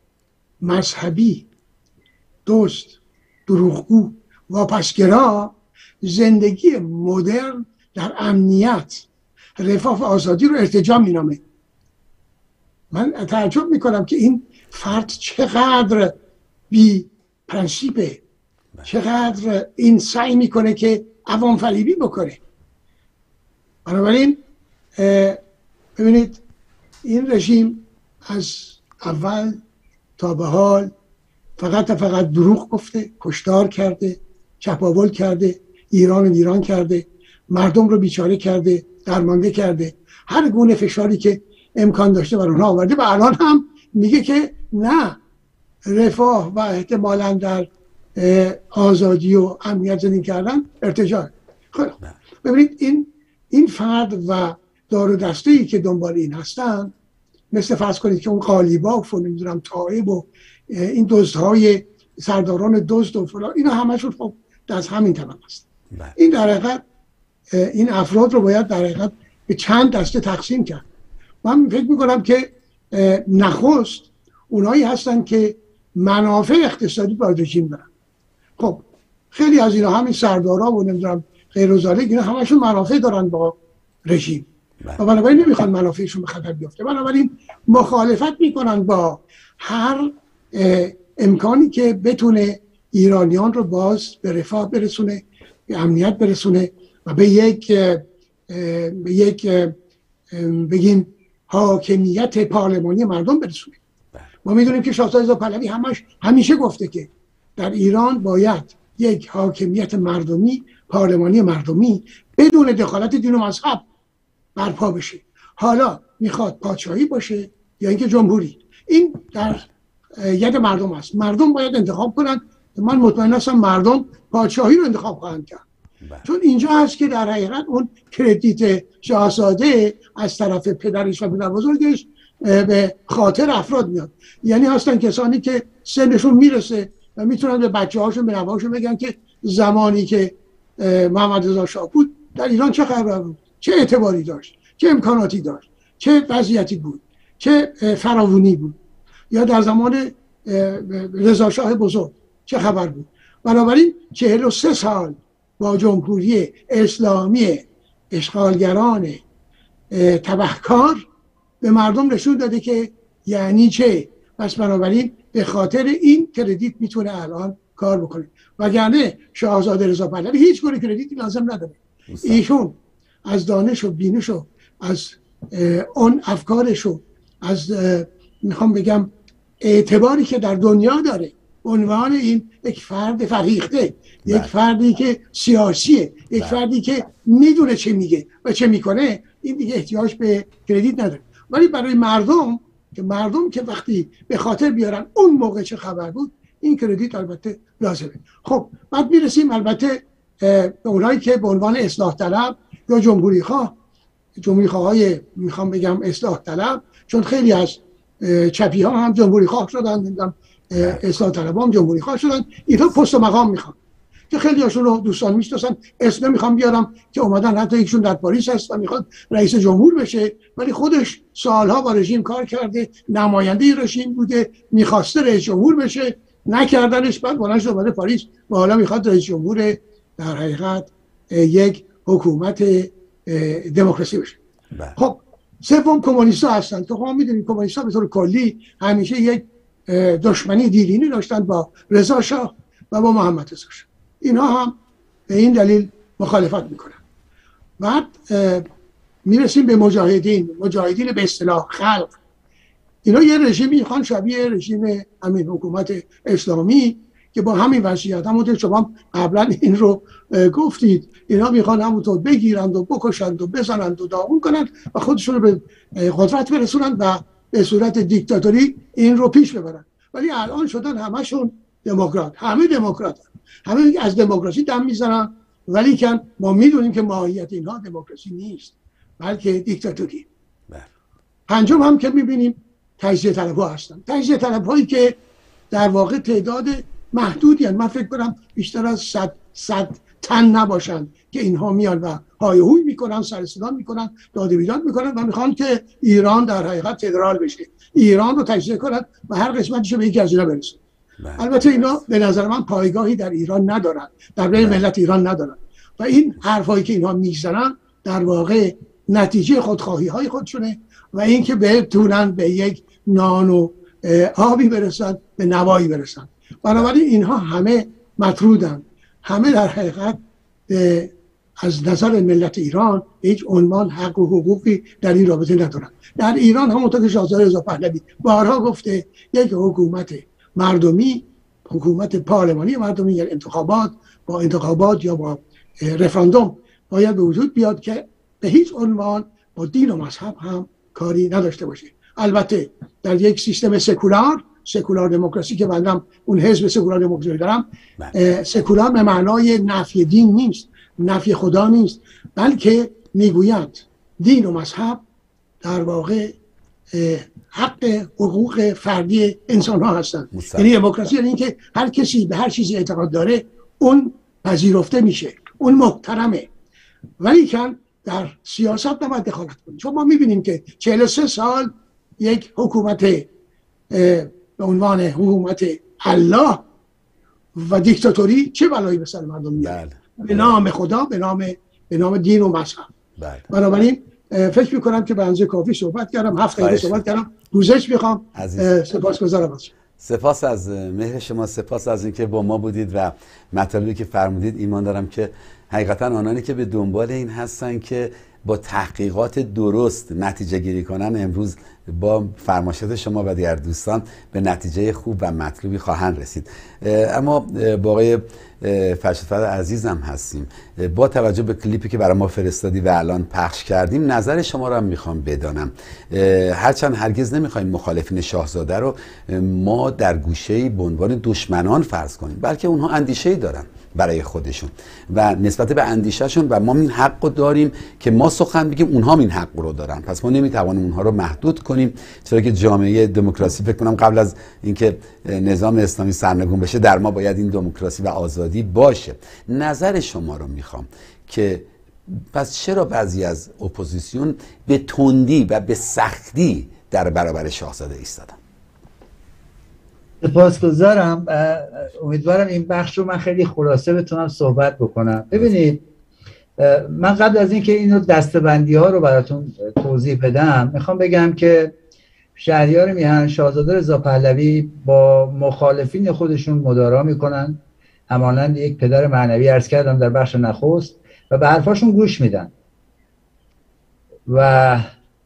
مذهبی دوست دروغگو واپسگرا زندگی مدرن در امنیت رفاه و آزادی رو ارتجاع مینامه. من تعجب میکنم که این فرد چقدر بی پرنسیپه، چقدر این سعی میکنه که عوام فریبی بکنه. بنابراین ببینید این رژیم از اول تا به حال فقط دروغ گفته، کشتار کرده، چپاول کرده، ایران ویران کرده، مردم رو بیچاره کرده، درمانده کرده، هر گونه فشاری که امکان داشته بر اونها آورده و الان هم میگه که نه، رفاه و احتمالاً در آزادی و امنیت زندگی کردن ارتجاع. خب ببینید این فرد و دار و دسته‌ای که دنبال این هستن، مثل فرض کنید که اون قالیباف و نمیدونم طائب و این دزدهای سرداران دزد و فلان، اینا همشون خب از همین طبقه است. این در حقیقت این افراد رو باید در حقیقت به چند دسته تقسیم کرد. من فکر میکنم که نخست اونایی هستن که منافع اقتصادی با رژیم دارن. خب خیلی از اینا همین سردارا و نمیدونم غیر و ذالک اینا همشون منافع دارن با رژیم و بنابراین نمیخوان منافعشون به خطر بیفته، بنابراین مخالفت میکنن با هر امکانی که بتونه ایرانیان رو باز به رفاه برسونه، به امنیت برسونه و به یک بگیم حاکمیت پارلمانی مردم برسونه. ما میدونیم که شاهزاده رضا پهلوی همیشه گفته که در ایران باید یک حاکمیت مردمی، پارلمانی مردمی بدون دخالت دین و مذهب برپا بشه. حالا میخواد پادشاهی باشه یا اینکه جمهوری، این در ید مردم است. مردم باید انتخاب کنن. من مطمئن هستم مردم پادشاهی رو انتخاب خواهند کرد، چون اینجا هست که در حقیقت اون کردیت شاهزاده از طرف پدرش و پدر بزرگش به خاطر افراد میاد. یعنی هستن کسانی که سنشون میرسه و میتونن به بچه هاشون به نوهاشون بگن که زمانی که محمد رضا شاه بود در ایران چه خبر بود، چه اعتباری داشت، چه امکاناتی داشت، چه وضعیتی بود، چه فراوانی بود، یا در زمان رضا شاه بزرگ چه خبر بود. بنابراین 43 سال با جمهوری اسلامی اشغالگران تبهکار به مردم نشون داده که یعنی چه. پس بنابراین به خاطر این کردیت میتونه الان کار بکنه، وگرنه شاهزاده رضا پهلوی هیچ گونه کردیتی لازم نداره. ایشون از دانش و بینش و از اون افکارش و از میخوام بگم اعتباری که در دنیا داره، عنوان این یک فرد فرهیخته، یک فردی که سیاسیه، یک فردی که میدونه چه میگه و چه میکنه، این دیگه احتیاج به کردیت نداره. ولی برای مردم که وقتی به خاطر بیارن اون موقع چه خبر بود، این کردیت البته لازمه. خب بعد میرسیم البته به اونایی که به عنوان اصلاح طلب یا جمهوری خواهای میخوام بگم اصلاح طلب، چون خیلی از چپی ها هم جمهوری خواه شدن، اصلاح طلب هم جمهوری خواه شدن، اینها پست و مقام میخوان که خیلی هاشون رو دوستان میشناسن، اسم نمیخوام بیارم که اومدن، حتی یکشون در پاریس هست و میخواد رئیس جمهور بشه، ولی خودش سالها با رژیم کار کرده، نماینده رژیم بوده، میخواسته رئیس جمهور بشه، نکردنش، بعد بلند شد اومده پاریس و حالا میخواد رئیس جمهور در حقیقت یک حکومت دموکراسی بشه. خب سوم کمونیست‌ها هستن که ما میدونیم کمونیست‌ها به طور کلی همیشه یک دشمنی دیرینی داشتن با رضا شاه و با محمد رضا شاه. اینها هم به این دلیل مخالفت میکنن. بعد میرسیم به مجاهدین به اصطلاح خلق. اینا یه رژیمی میخوان شبیه رژیم همین حکومت اسلامی که با همین وضعیت، همونطور شما قبلا این رو گفتید، اینا میخوان همونطور بگیرند و بکشند و بزنند و داغون کنند و خودشون رو به قدرت برسونند و به صورت دیکتاتوری این رو پیش ببرند. ولی الان شدن همشون دموکرات، همه از دموکراسی دم میزنن، ولی که ما میدونیم که ماهیت اینها دموکراسی نیست بلکه دیکتاتوری. پنجم هم که میبینیم تجزیه طلب‌ها هستن، تجزیه طلب‌هایی که در واقع تعداد محدودی هستند. من فکر کنم بیشتر از 100 تن نباشن که اینها میان و های هوی میکنن، سر صدا میکنن، داد و بیداد میکنن و میخوان که ایران در حقیقت فدرال بشه، ایران رو تجزیه کنن و هر قسمتش به یکی از اینا برسن. البته اینا به نظر من پایگاهی در ایران ندارن، در بین ملت ایران ندارن و این حرفایی که اینها میزنن در واقع نتیجه خودخواهی های خودشونه و اینکه بتونن به یک نان و آبی برسن، به نوایی برسن. بنابراین اینها همه مطرودن، همه در حقیقت از نظر ملت ایران هیچ عنوان حق و حقوقی در این رابطه ندارن. در ایران همونطور که شاهزاده رضا پهلوی بارها گفته، یک حکومت مردمی، حکومت پارلمانی مردمی، یعنی انتخابات یا با رفراندوم باید به وجود بیاد که به هیچ عنوان با دین و مذهب هم کاری نداشته باشه. البته در یک سیستم سکولار دموکراسی که بندم اون حزب سکولار دموکراسی دارم، سکولار به معنای نفی دین نیست، نفی خدا نیست، بلکه میگویند دین و مذهب در واقع حق حقوق فردی انسان ها هستند. یعنی دموکراسی یعنی اینکه هر کسی به هر چیزی اعتقاد داره اون پذیرفته میشه، اون محترمه. ولی که در سیاست نباید دخالت کنیم، چون ما میبینیم که 43 سال یک حکومت به عنوان حکومت الله و دیکتاتوری چه بلایی به سر مردم میاره، به نام خدا، به نام دین و مذهب. بنابراین فکر میکنم که به اندازه کافی صحبت کردم، 7 دقیقه صحبت کردم، پوزش میخوام. سپاسگزارم از شما. سپاس از مهر شما، سپاس از اینکه با ما بودید و مطالبی که فرمودید. ایمان دارم که حقیقتا آنانی که به دنبال این هستن که با تحقیقات درست نتیجه گیری کنن، امروز با فرمایشات شما و دیگر دوستان به نتیجه خوب و مطلوبی خواهند رسید. اما با آقای فرشاد عزیزم هستیم، با توجه به کلیپی که برای ما فرستادی و الان پخش کردیم، نظر شما رو هم میخوام بدانم. هرچند هرگز نمیخوایم مخالفین شاهزاده رو ما در گوشه‌ای به عنوان دشمنان فرض کنیم، بلکه اونها اندیشه‌ای دارن برای خودشون و نسبت به اندیشهشون و ما این حق رو داریم که ما سخن بگیم، اونها این حق رو دارن، پس ما نمیتوانیم اونها رو محدود کنیم. چرا که جامعه دموکراسی، فکر کنم قبل از اینکه نظام اسلامی سرنگون بشه در ما باید این دموکراسی و آزادی باشه. نظر شما رو میخوام که پس چرا بعضی از اپوزیسیون به تندی و به سختی در برابر شاهزاده ایستادن؟ سپاسگزارم. امیدوارم این بخش رو من خیلی خلاصه بتونم صحبت بکنم. ببینید، من قبل از اینکه اینو دستبندی ها رو براتون توضیح بدم میخوام بگم که شهریار میهن شاهزاده رضا پهلوی با مخالفین خودشون مدارا میکنن، همانند یک پدر معنوی عرض کردم در بخش نخست، و به حرفاشون گوش میدن و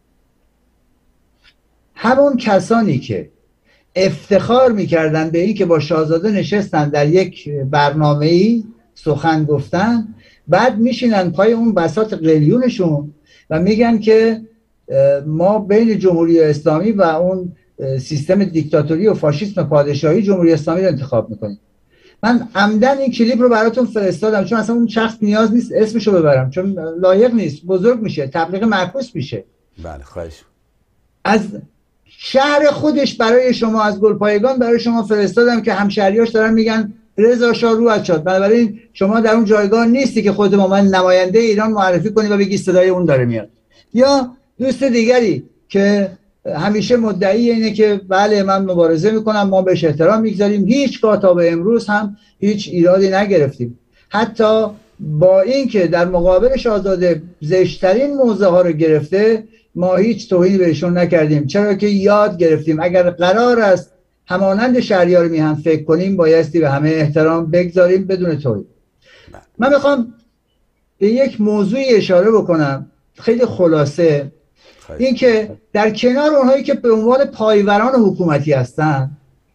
همون کسانی که افتخار میکردن به این که با شاهزاده نشستن در یک برنامه‌ای سخن گفتن، بعد میشینن پای اون بساط قلیونشون و میگن که ما بین جمهوری اسلامی و اون سیستم دیکتاتوری و فاشیسم پادشاهی جمهوری اسلامی رو انتخاب میکنیم. من عمدن این کلیپ رو براتون فرستادم چون اصلا اون شخص نیاز نیست اسمشو ببرم، چون لایق نیست، بزرگ میشه، تبلیغ معکوس میشه. بله، خواهش. از شهر خودش برای شما، از گلپایگان برای شما فرستادم که همشهریاش دارن میگن رضا شاه رو از شاد. بنابراین شما در اون جایگاه نیستی که خودت من نماینده ایران معرفی کنی و بگی صدای اون داره میاد. یا دوست دیگری که همیشه مدعی اینه که بله من مبارزه میکنم، ما بهش احترام میگذاریم، هیچگاه تا به امروز هم هیچ ایرادی نگرفتیم، حتی با اینکه در مقابل شاهزاده زشترین موضع ها رو گرفته ما هیچ توهینی بهشون نکردیم، چرا که یاد گرفتیم اگر قرار است همانند شهریار میهن فکر کنیم بایستی به همه احترام بگذاریم بدون توهین. من میخوام به یک موضوعی اشاره بکنم خیلی خلاصه، این که در کنار اونهایی که به عنوان پایوران حکومتی هستن،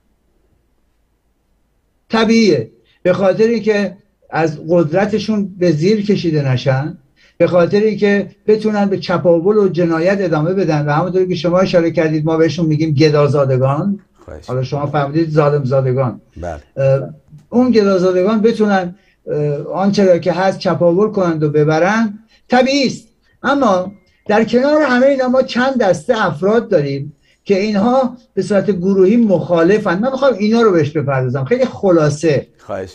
طبیعیه به خاطر اینکه از قدرتشون به زیر کشیده نشن، به خاطر اینکه بتونن به چپاول و جنایت ادامه بدن و همونطوری که شما اشاره کردید ما بهشون میگیم گدازادگان، حالا شما فهمیدید ظالم زادگان. اون گدازادگان بتونن آنچه را که هست چپاول کنند و ببرن، طبیعی است. اما در کنار همه اینا ما چند دسته افراد داریم که اینها به صورت گروهی مخالفن. من میخوام اینا رو بهش بپردازم خیلی خلاصه. خواهش.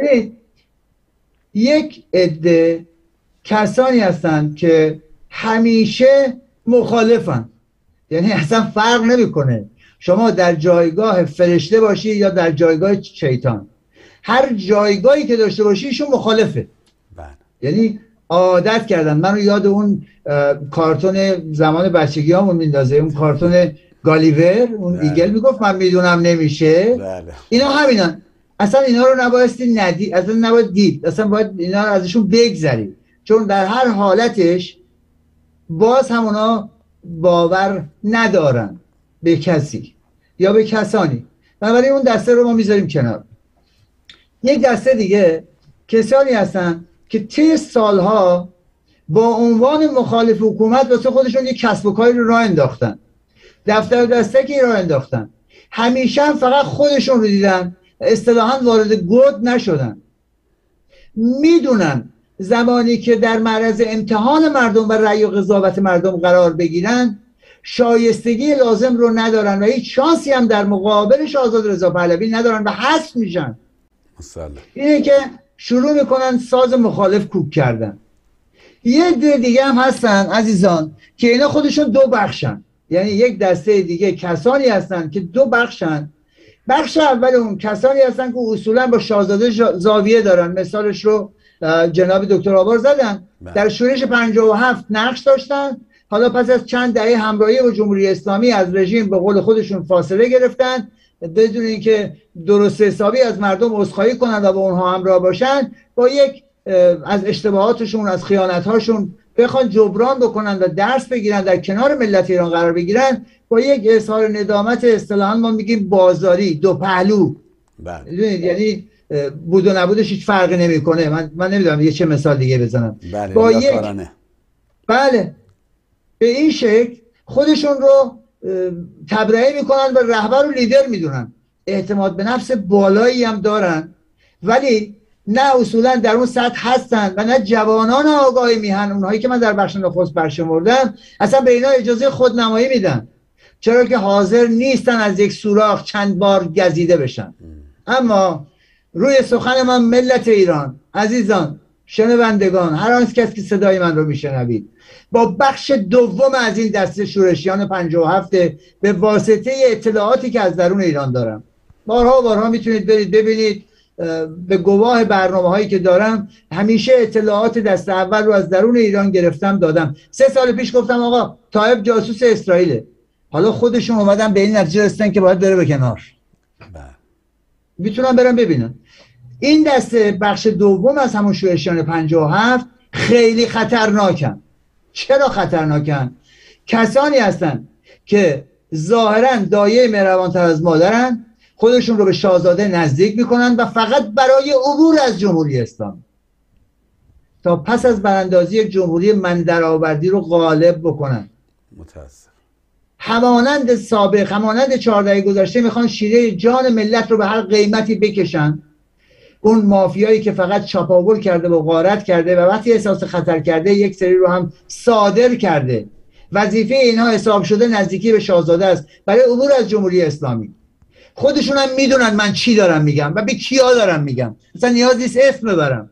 یک عده کسانی هستند که همیشه مخالفن، یعنی اصلا فرق نمیکنه شما در جایگاه فرشته باشی یا در جایگاه شیطان، هر جایگاهی که داشته باشی ایشون مخالفه. یعنی عادت کردن. منو یاد اون کارتون زمان بچگی همون میندازه، اون کارتون گالیور، اون ایگل میگفت من میدونم نمیشه. اینا همینن، اصلا اینا رو نبایستی ندید، اصلا نباید دید، اصلا باید اینا رو ازشون بگذرید، چون در هر حالتش باز همونا باور ندارن به کسی یا به کسانی. بنابراین اون دسته رو ما میذاریم کنار. یک دسته دیگه کسانی هستن که طی سالها با عنوان مخالف حکومت واسه خودشون یک کسب و کاری رو راه انداختن، دفتر دستکی راه انداختن، همیشه هم فقط خودشون رو دیدن، اصطلاحاً وارد گود نشدن. میدونن زمانی که در معرض امتحان مردم و رأی و قضاوت مردم قرار بگیرن شایستگی لازم رو ندارن و هیچ شانسی هم در مقابل شاهزاده رضا پهلوی ندارن و حذف میشن. اینه که شروع میکنن ساز مخالف کوک کردن. یه عده دیگه هم هستن عزیزان که اینا خودشون دو بخشن، یعنی یک دسته دیگه کسانی هستن که دو بخشن. بخش اول اون کسانی هستن که اصولا با شاهزاده زاویه دارن، مثالش رو جناب دکتر آوار زدن. در شورش 57 نقش داشتن، حالا پس از چند دهه همراهی با جمهوری اسلامی از رژیم به قول خودشون فاصله گرفتن، بدون اینکه درست حسابی از مردم عذرخواهی کنن و با اونها همراه باشن، با یک از اشتباهاتشون، از خیانت‌هاشون بخوان جبران بکنن و درس بگیرن، در کنار ملت ایران قرار بگیرن، با یک اظهار ندامت اصطلاحاً ما میگیم بازاری، دو پهلو. یعنی بود و نبودش هیچ فرقی نمیکنه. من نمیدونم یه چه مثال دیگه بزنم. با یک بله به این شکل خودشون رو تبرئه میکنن و رهبر و لیدر میدونن، اعتماد به نفس بالایی هم دارن، ولی نه اصولا در اون سطح هستن و نه جوانان آگاه میهن، اونهایی که من در بخش نخست برشمردم، اصلا به اینا اجازه خودنمایی میدن، چرا که حاضر نیستن از یک سوراخ چند بار گزیده بشن. اما روی سخن من ملت ایران، عزیزان، شنوندگان، هر آن کسی که صدای من رو میشنوید، با بخش دوم از این دسته شورشیان 57 به واسطه اطلاعاتی که از درون ایران دارم، بارها میتونید برید ببینید، به گواه برنامه هایی که دارم همیشه اطلاعات دست اول رو از درون ایران گرفتم دادم. 3 سال پیش گفتم آقا طایب جاسوس اسرائیله، حالا خودشون اومدن به این نتیجه رسیدن که باید بره به کنار. میتونم برم ببینم. این دسته بخش دوم از همون شورشیان 57 خیلی خطرناکن. چرا خطرناکن؟ کسانی هستن که ظاهرا دایه مهربانتر از مادرن، خودشون رو به شاهزاده نزدیک میکنن و فقط برای عبور از جمهوری اسلامی تا پس از براندازی یک جمهوری من درآوردی رو غالب بکنن. متاسف. همانند سابق، همانند 4 دهه گذشته میخوان شیره جان ملت رو به هر قیمتی بکشن. اون مافیایی که فقط چاپاول کرده و غارت کرده و وقتی احساس خطر کرده یک سری رو هم صادر کرده، وظیفه اینها حساب شده نزدیکی به شاهزاده است برای عبور از جمهوری اسلامی. خودشون هم میدونن من چی دارم میگم و به کیا دارم میگم، مثلا نیاز نیست اسم ببرم.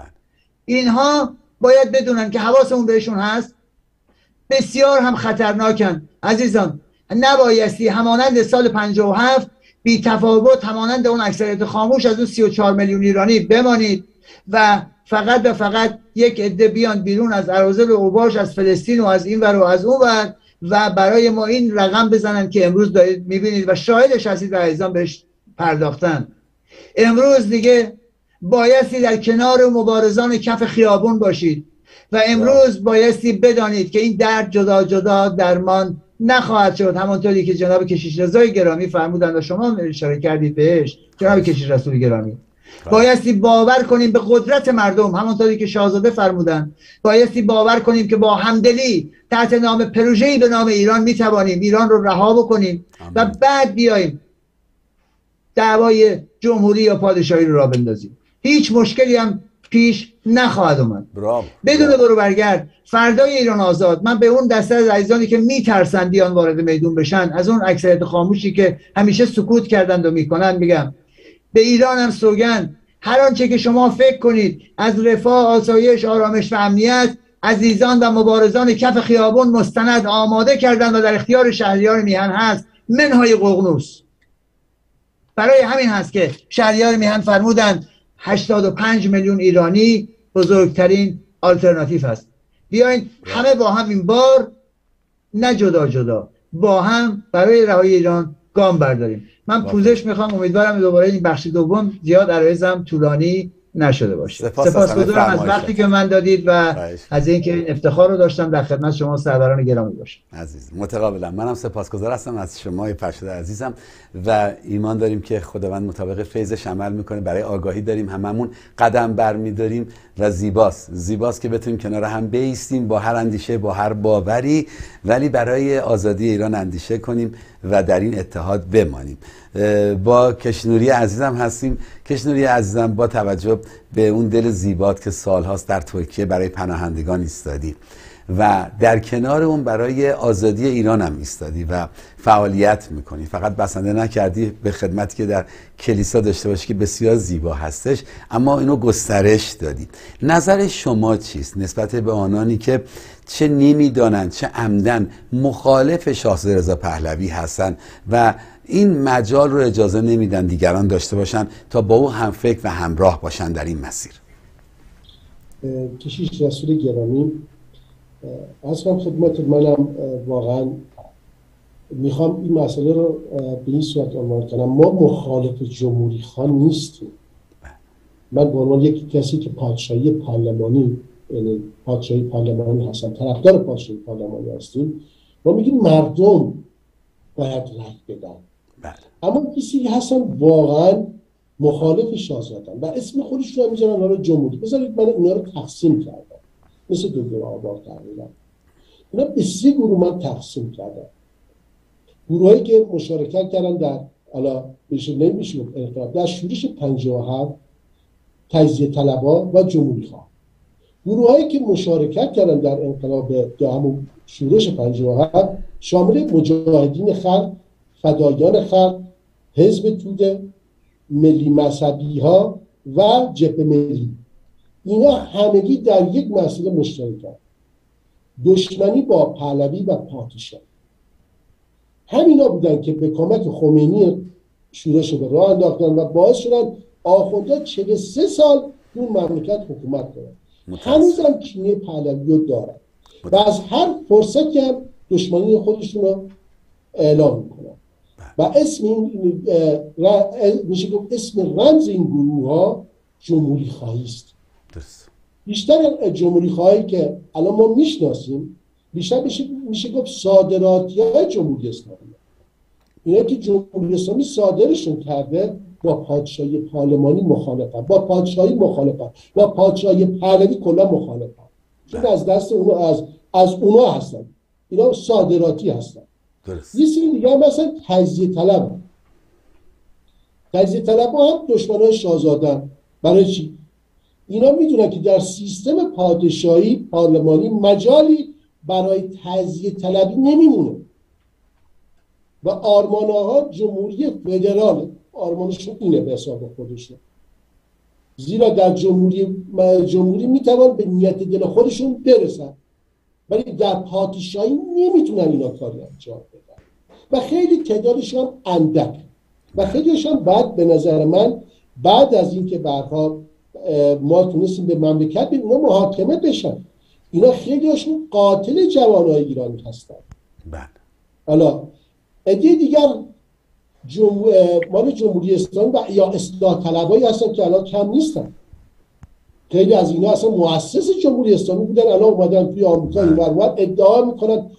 اینها باید بدونن که حواسمون بهشون هست، بسیار هم خطرناکن. عزیزان، نبایستی همانند سال 57 بی تفاوت همانند اون اکثریت خاموش از اون 34 میلیون ایرانی بمانید و فقط یک عده بیان بیرون از اراذل و اوباش، از فلسطین و از این ور و از اون ور و برای ما این رقم بزنن که امروز دارید میبینید و شاهدش هستید و عزیزان بهش پرداختن. امروز دیگه بایستی در کنار مبارزان کف خیابون باشید و امروز بایستی بدانید که این درد جدا جدا درمان نخواهد شد، همانطوری که جناب کشیش رضای گرامی فرمودند و شما اشاره کردید بهش، جناب کشیش رسول گرامی. بایستی باور کنیم به قدرت مردم، همانطوری که شاهزاده فرمودند. بایستی باور کنیم که با همدلی تحت نام پروژه‌ای به نام ایران میتوانیم ایران رو رها بکنیم و بعد بیاییم دعوای جمهوری یا پادشاهی رو راه بندازیم. هیچ مشکلی هم پیش نخواهد اومد. بدون برو برگرد فردای ایران آزاد. من به اون دسته از عزیزانی که میترسن بیان وارد میدون بشن، از اون اکثریت خاموشی که همیشه سکوت کردند و میکنن، میگم به ایران هم سوگند، هر آنچه که شما فکر کنید از رفاه، آسایش، آرامش و امنیت، عزیزان و مبارزان کف خیابون مستند آماده کردند و در اختیار شهریار میهن هست، منهای ققنوس. برای همین هست که شهریار میهن فرمودند 85 میلیون ایرانی بزرگترین آلترناتیو هست. بیاین همه با هم این بار، نه جدا جدا، با هم برای رهایی ایران گام برداریم. من پوزش میخوام، امیدوارم دوباره این بخش دوم زیاد عرایزم طولانی نشده باشه. سپاسگزارم از وقتی که من دادید و از اینکه این افتخار رو داشتم در خدمت شما سروران گرامی باشم. عزیز، متقابلا. منم سپاسگزار هستم از شما فرشاد عزیزم و ایمان داریم که خداوند مطابق فیضش عمل میکنه. برای آگاهی داریم هممون قدم برمیداریم و زیباست که بتونیم کنار هم بایستیم با هر اندیشه، با هر باوری، ولی برای آزادی ایران اندیشه کنیم و در این اتحاد بمانیم. با کشنوری عزیزم هستیم. کشنوری عزیزم، با توجه به اون دل زیبات که سالهاست در ترکیه برای پناهندگان ایستادی و در کنار اون برای آزادی ایران هم ایستادی و فعالیت میکنی. فقط بسنده نکردی به خدمتی که در کلیسا داشته باشی که بسیار زیبا هستش، اما اینو گسترش دادی. نظر شما چیست نسبت به آنانی که چه نمیدانند چه عمدن مخالف شاهزاده رضا پهلوی هستن و این مجال رو اجازه نمیدن دیگران داشته باشن تا با او هم فکر و همراه باشن در این مسیر؟ کشیش رسول گرامی، از کنم خدمت منم واقعا میخوام این مسئله رو به این صورت عنوان کنم. ما مخالف جمهوری خواه نیستیم. من به عنوان یک کسی که پادشاهی پارلمانی، یعنی پادشاهی پارلمانی هستم، طرفدار پادشاهی پارلمانی هستیم. ما میگیم مردم باید رأی بدن. اما کسی هستن واقعا مخالف شاهزاده‌اند و اسم خودشون رو میذارن برای جمهوری. بذارید من اینا رو تقسیم کردم، مثل دکتر آباد تقریبا اینا به 3 گروه من تقسیم کردم. گروهایی که مشارکت کردن در نمیشه انقلاب، در شورش 57 تجزیه طلبها و جمهوری خواه. گروهایی که مشارکت کردن در انقلاب همون شورش 57 شامل مجاهدین خلق، فدایان خلق، حزب توده، ملی مذهبی ها و جبهه ملی، اینا همگی در یک مسئله مشترکن: دشمنی با پهلوی و پادشاه. همینا بودن که به کمک خمینی شورش رو به راه انداختن و باعث شدن آخوندها 43 سال اون مملکت حکومت کنن. هنوز هم کینه پهلوی رو دارن و از هر فرصتی هم دشمنی خودشون رو اعلام میکنن و میشه گفت اسم رمز این گروه ها جمهوری خواهی است. بیشتر جمهوری خواهی که الان ما میشناسیم بیشتر میشه گفت صادراتی های جمهوری اسلامی. اینا که جمهوری اسلامی صادرشون کرده با پادشاهی پارلمانی مخالفن، با پادشاهی مخالفن، با پادشاهی پهلوی کلا مخالفن. این از دست اونا از اونا هستن. اینا صادراتی هستن. یه سری دیگه هم مثلا تجزیه طلب هم. تجزیه طلب هم دشمنان شاهزاده. برای چی؟ اینا میدونن که در سیستم پادشاهی پارلمانی مجالی برای تجزیه طلبی نمیمونه و آرمانها جمهوری فدرال آرمانشون اینه به حساب خودشون. زیرا در جمهوری میتوان به نیت دل خودشون برسن، ولی در پادشاهی نمیتونن اینا کاری انجام بدن و خیلی تعدادشون اندک و خیلیشون بعد به نظر من بعد از اینکه برها ما تونستیم به مملکت به اینا محاکمه بشن، اینا خیلیشون قاتل جوانای ایرانی هستن. حالا عده دیگر مال جمهوری اسلامی و یا اصلاح طلبایی هستن که الان کم نیستن. خیلی از اینا اصلا مؤسس جمهوری اسلامی بودن، الان اومدن توی آمریکا اینور ادعا میکنن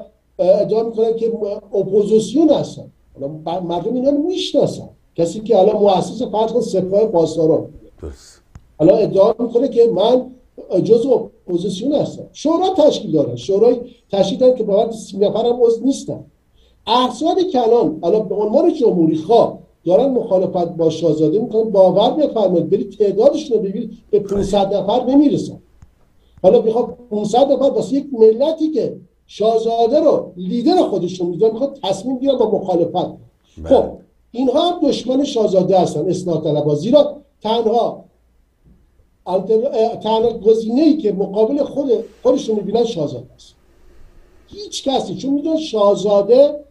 که اپوزیسیون هستن. مردم اینا رو میشناسن. کسی که الان مؤسس فرض سپاه پاسداران الان ادعا میکنه که من جزء اپوزیسیون هستم. شورا تشکیل دارن، شورای تشکیل دارن که باید 30 نفر هم عضو نیستن. احزابی که الان به عنوان جمهوری خواه دارن مخالفت با شاهزاده میکنن، باور بفرمایید برید تعدادشون رو ببینید به 500 نفر نمیرسن. حالا میخواد 500 نفر واسه یک ملتی که شاهزاده رو لیدر خودشون میدونن میخواد تصمیم بگیرن با مخالفت. خب اینها هم دشمن شاهزاده هستن، اصلاح طلبها. زیرا تنها گزینه‌ای که مقابل خودشون میبینن شاهزاده است. هیچ کسی، چون میدونن شاهزاده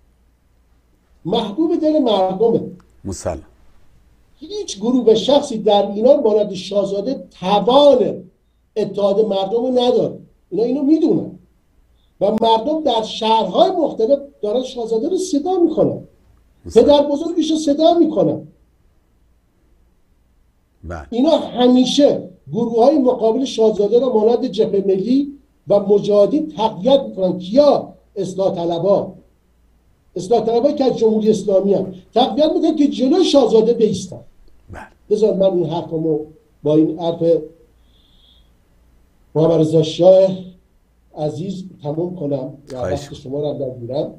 محبوب دل مردمه. مسلم. هیچ گروه و شخصی در ایران مانند شاهزاده توان اتحاد مردم رو نداره. اینو میدونن و مردم در شهرهای مختلف دارن شاهزاده رو صدا میکنن، پدر بزرگش رو صدا میکنن. اینا همیشه گروه های مقابل شاهزاده رو مانند جبهه ملی و مجاهدین تقویت میکنن. کیا؟ اصلاح طلبایی که از جمهوری اسلامی هم تقویت میکنن که جلوی شاهزاده بیستن. بذار من این حرفمو با این حرف محمد رضا شاه عزیز تموم کنم و وقت شما رو هم بگیرم.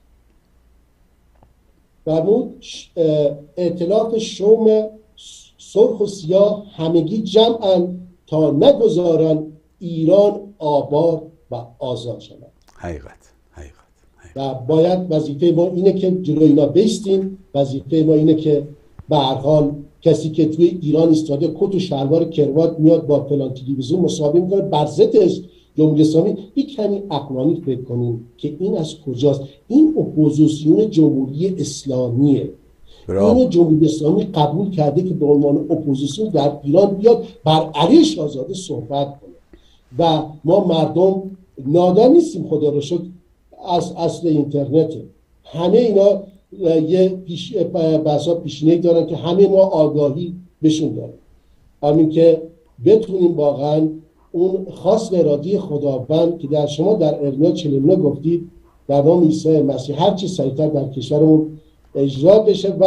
فرمود ائتلاف شوم سرخ و سیاه همگی جمعن تا نگذارن ایران آباد و آزاد شود. حقیقت. و باید وظیفه ما اینه که جلوی اینا بیستیم. وظیفه ما اینه که به هر حال کسی که توی ایران ایستاده کت و شلوار کروات میاد با فلان تلویزیون مسابقه میکنه بر ضد جمهوری اسلامی، یک کمی عقلانی فکر کنیم که این از کجاست. این اپوزیسیون جمهوری اسلامیه. این جمهوری اسلامی قبول کرده که به عنوان اپوزیسیون در ایران بیاد بر علی شاهزاده صحبت کنه و ما مردم نادان نیستیم. خدا رو شکر از اصل اینترنته. همه اینا یه بحثا پیشینه‌ای دارن که همه ما آگاهی بهشون داریم. همین که بتونیم واقعا اون خاص ارادی خداوند که در شما در ارمیا 49 گفتید در نام عیسی مسیح هر چی سریعتر در کشورمون اجرا بشه و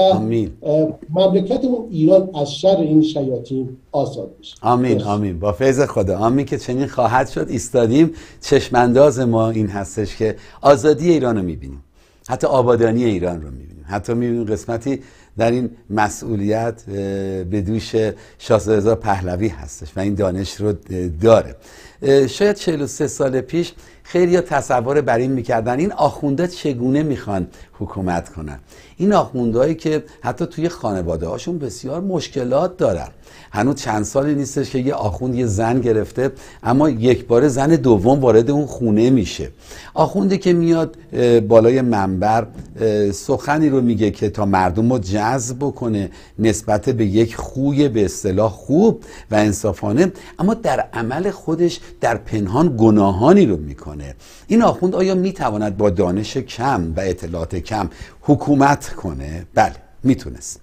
مملکتمون ایران از شر این شیاطین آزاد بشه. آمین آمین. با فیض خدا آمین که چنین خواهد شد. ایستادیم. چشمانداز ما این هستش که آزادی ایران رو میبینیم، حتی آبادانی ایران رو میبینیم، حتی میبینیم قسمتی در این مسئولیت به دوش شاهزاده رضا پهلوی هستش و این دانش رو داره. شاید 43 سال پیش خیلی ها تصور بر این میکردن این آخونده چگونه میخوان حکومت کنن. این آخوندهایی که حتی توی خانواده هاشون بسیار مشکلات دارن. هنوز چند سالی نیستش که یه آخوند یه زن گرفته اما یک بار زن دوم وارد اون خونه میشه. آخوندی که میاد بالای منبر سخنی رو میگه که تا مردم رو جذب بکنه نسبت به یک خوی به اصطلاح خوب و انصافانه، اما در عمل خودش در پنهان گناهانی رو میکنه. این آخوند آیا میتواند با دانش کم و اطلاعات کم حکومت کنه؟ بله میتونست.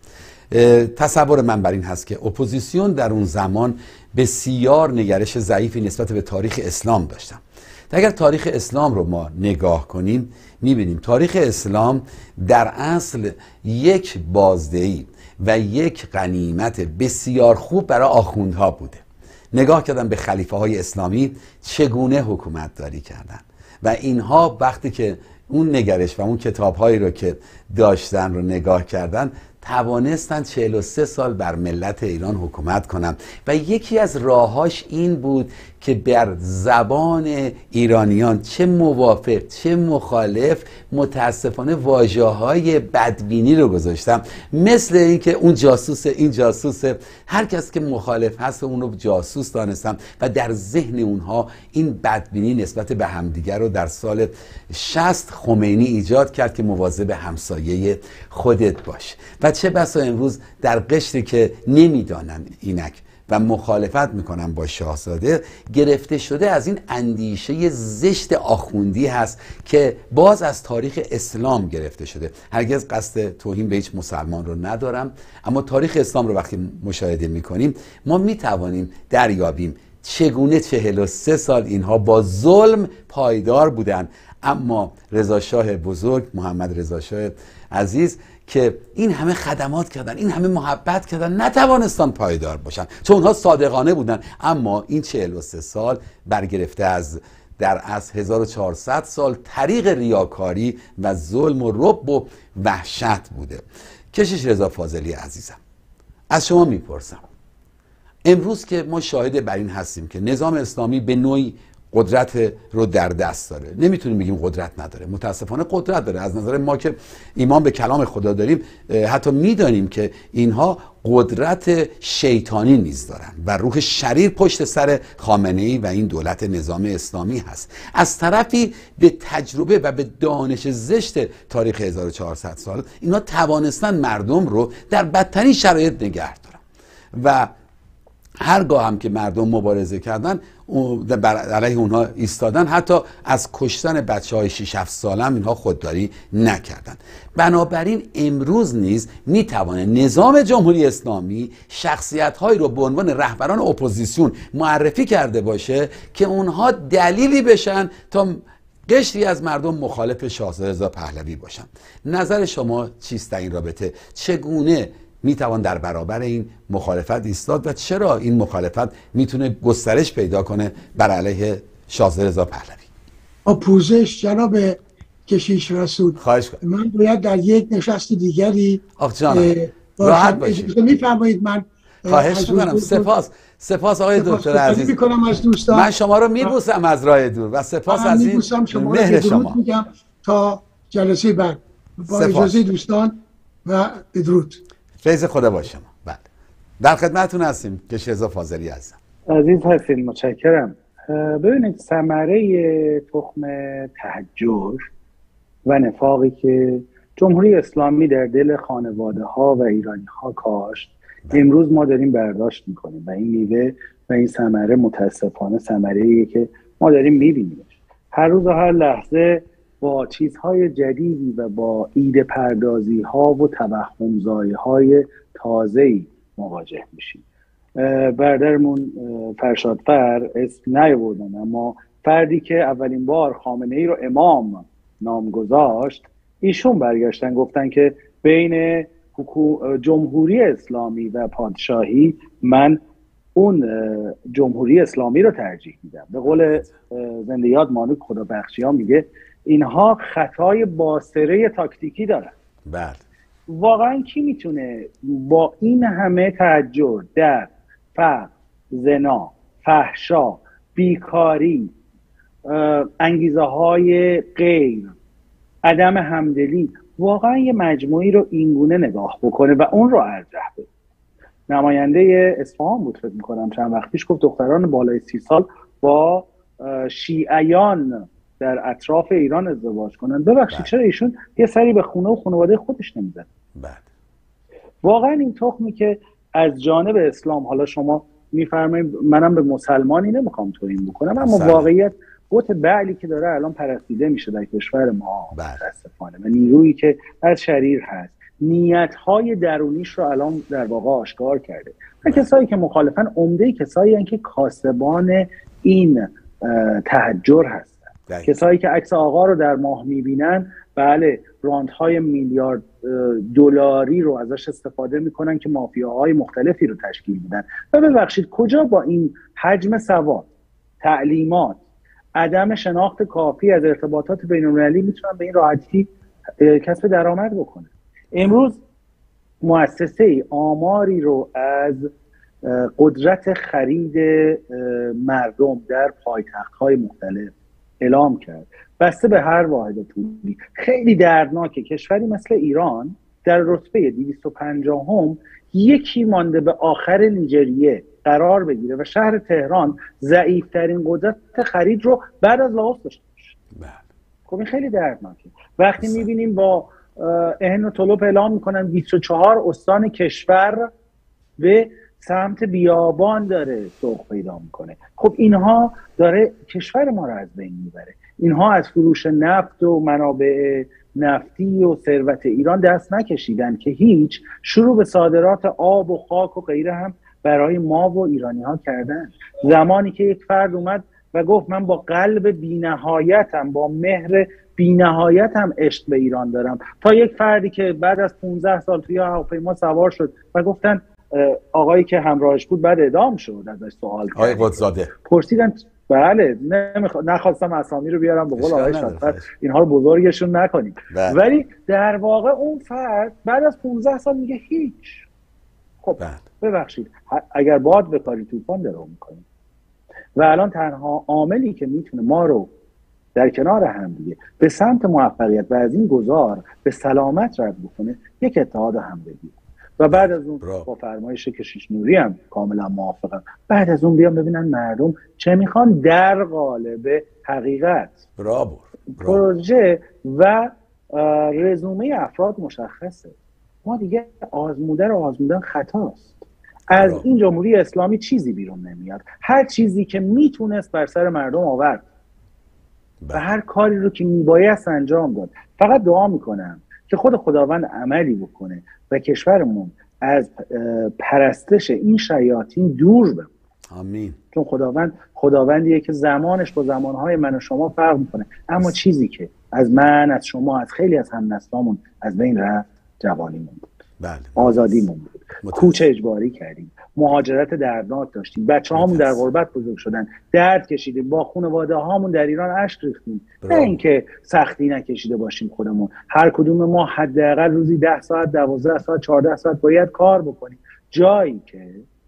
تصور من بر این هست که اپوزیسیون در اون زمان بسیار نگرش ضعیفی نسبت به تاریخ اسلام داشتن. اگر تاریخ اسلام رو ما نگاه کنیم میبینیم تاریخ اسلام در اصل یک بازدهی و یک غنیمت بسیار خوب برای آخوندها بوده. نگاه کردن به خلیفه های اسلامی چگونه حکومت داری کردن و اینها وقتی که اون نگرش و اون کتاب‌هایی رو که داشتن رو نگاه کردن توانستن 43 سال بر ملت ایران حکومت کنن و یکی از راهاش این بود که بر زبان ایرانیان چه موافق چه مخالف متاسفانه واژه‌های بدبینی رو گذاشتم، مثل اینکه اون جاسوس این جاسوسه، هر کس که مخالف هست اون رو جاسوس دانستم و در ذهن اونها این بدبینی نسبت به همدیگر رو در سال 60 خمینی ایجاد کرد که مواظب همسایه خودت باش. و چه بسا امروز در قشری که نمیدانن اینک و مخالفت میکنن با شاهزاده گرفته شده از این اندیشه زشت آخوندی هست که باز از تاریخ اسلام گرفته شده. هرگز قصد توهین به هیچ مسلمان رو ندارم، اما تاریخ اسلام رو وقتی مشاهده میکنیم ما میتوانیم دریابیم چگونه 43 سال اینها با ظلم پایدار بودن، اما رضا شاه بزرگ، محمد رضا شاه عزیز که این همه خدمات کردن، این همه محبت کردن، نتوانستان پایدار باشن چون اونها صادقانه بودن. اما این 43 سال برگرفته از در از 1400 سال طریق ریاکاری و ظلم و رعب و وحشت بوده. کشیش رضا فاضلی عزیزم، از شما میپرسم امروز که ما شاهد بر این هستیم که نظام اسلامی به نوعی قدرت رو در دست داره، نمیتونیم بگیم قدرت نداره، متاسفانه قدرت داره. از نظر ما که ایمان به کلام خدا داریم حتی میدانیم که اینها قدرت شیطانی نیز دارن و روح شریر پشت سر خامنه‌ای و این دولت نظام اسلامی هست. از طرفی به تجربه و به دانش زشت تاریخ 1400 سال اینا توانستن مردم رو در بدترین شرایط نگه دارن و هرگاه هم که مردم مبارزه کردن علیه اونها ایستادن، حتی از کشتن بچه‌های 6-7 ساله هم اینها خودداری نکردن. بنابراین امروز نیز میتوانه نظام جمهوری اسلامی شخصیت‌هایی رو به عنوان رهبران اپوزیسیون معرفی کرده باشه که اونها دلیلی بشن تا قشری از مردم مخالف شاهزاده رضا پهلوی باشن. نظر شما چیست در این رابطه؟ چگونه میتوان در برابر این مخالفت ایستاد و چرا این مخالفت میتونه گسترش پیدا کنه بر علیه شاهزاده رضا پهلوی؟ پوزش جناب کشیش رسول، من باید در یک نشست دیگری راحت باشید. میفرمایید من خواهش میکنم. سپاس آقای دکتر عزیز. میکنم از دوستان. من شما رو میبوسم از راه دور و سپاس از این مهر شما. میگم تا جلسه بعد با اجازه دوستان و بدرود. فیض خدا با شما. بله در خدمتتون هستیم. کشیش فاضلی هستم. عزیز هستین، متشکرم. ببینید ثمره تخم تحجر و نفاقی که جمهوری اسلامی در دل خانواده ها و ایرانی ها کاشت، امروز ما داریم برداشت میکنیم و این میوه و این ثمره متاسفانه ثمره‌ایه که ما داریم میبینیمش. هر روز و هر لحظه با چیزهای جدیدی و با ایده پردازی ها و توهمزایی های تازه‌ای مواجه میشیم. برادرمون فرشادفر اسم نیاوردن، اما فردی که اولین بار خامنه‌ای رو امام نام گذاشت، ایشون برگشتن گفتن که بین جمهوری اسلامی و پادشاهی من اون جمهوری اسلامی رو ترجیح میدم. به قول زنده یاد مانوک خدا بخشیان میگه اینها خطای باصره تاکتیکی دارن. بله. واقعا کی میتونه با این همه تحجر در فقر، زنا، فحشا، بیکاری، انگیزه های غیر، عدم همدلی، واقعا یه مجموعی رو اینگونه نگاه بکنه و اون رو ارجح بده؟ نماینده اصفهان بود فکر میکنم چند وقت پیش، گفت دختران بالای 30 سال با شیعیان در اطراف ایران ازدواج کنن. ببخشید چرا ایشون یه سری به خونه و خانواده خودش نمیزن؟ واقعا این تخمی که از جانب اسلام، حالا شما میفرمایید منم به مسلمانی نمیخوام توهین بکنم، اما واقعیت بت بعلی که داره الان پرستیده میشه در کشور ما متاسفانه و نیرویی که از شریر هست نیت‌های درونیش رو الان در واقع آشکار کرده و کسایی که مخالفن عمده کسایی هستن که کاسبان این تحجر هستن. کسایی که عکس آقا رو در ماه میبینن، بله رانت‌های میلیارد دلاری رو ازش استفاده میکنن که مافیاهای مختلفی رو تشکیل میدن. و ببخشید کجا با این حجم سواد، تعلیمات، عدم شناخت کافی از ارتباطات بین‌المللی میتونن به این راحتی کسب درآمد بکنن؟ امروز مؤسسه آماری رو از قدرت خرید مردم در پایتخت‌های مختلف اعلام کرد بسته به هر واحد پولی. خیلی دردناکه کشوری مثل ایران در رتبه 250 یکی مانده به آخر نیجریه قرار بگیره و شهر تهران ضعیف‌ترین قدرت خرید رو بعد از لاوس داشته باشه. خب این خیلی دردناکه. وقتی می‌بینیم با اهن و طلب اعلام میکنن 24 استان کشور به سمت بیابان داره سوق پیدا میکنه، خب اینها داره کشور ما رو از بین میبره. اینها از فروش نفت و منابع نفتی و ثروت ایران دست نکشیدن که هیچ، شروع به صادرات آب و خاک و غیره هم برای ما و ایرانی ها کردن. زمانی که یک فرد اومد و گفت من با قلب بی‌نهایتم، با مهر بی‌نهایتم عشق به ایران دارم، تا یک فردی که بعد از 15 سال توی هواپیما سوار شد و گفتن آقایی که همراهش بود بعد اعدام شد، ازش سوال کردن آقای قدزاده پرسیدن، بله نخواستم اسامی رو بیارم به قول آقای شادفر اینها رو بزرگشون نکنیم، ولی در واقع اون فرد بعد از 15 سال میگه هیچ. خب ببخشید اگر باد بکاری طوفان درو میکنیم و الان تنها عاملی که میتونه ما رو در کنار هم دیگه به سمت موفقیت و از این گذار به سلامت رد بکنه یک اتحاد همبگی و بعد از اون با فرمایش کشیش نوری هم کاملا موافقم، بعد از اون بیان ببینن مردم چه میخوان در قالب حقیقت. پروژه و رزومه افراد مشخصه. ما دیگه آزمودن خطاست. از این جمهوری اسلامی چیزی بیرون نمیاد. هر چیزی که میتونست بر سر مردم آورد و هر کاری رو که میبایست انجام داد. فقط دعا میکنم که خود خداوند عملی بکنه و کشورمون از پرستش این شیاطین دور بمونه. آمین. چون خداوندیه که زمانش با زمانهای من و شما فرق میکنه، اما چیزی که از من، از شما، از خیلی از همنسلامون از بین رفت جوانیمون بود. آزادیمون بود. کوچ اجباری کردیم، مهاجرت دردناک داشتیم، بچه‌هامون در غربت بزرگ شدن، درد کشیدیم، با خانواده هامون در ایران اشک ریختیم. نه اینکه سختی نکشیده باشیم خودمون. هر کدوم ما حداقل روزی 10 ساعت، 12 ساعت، 14 ساعت باید کار بکنیم، جایی که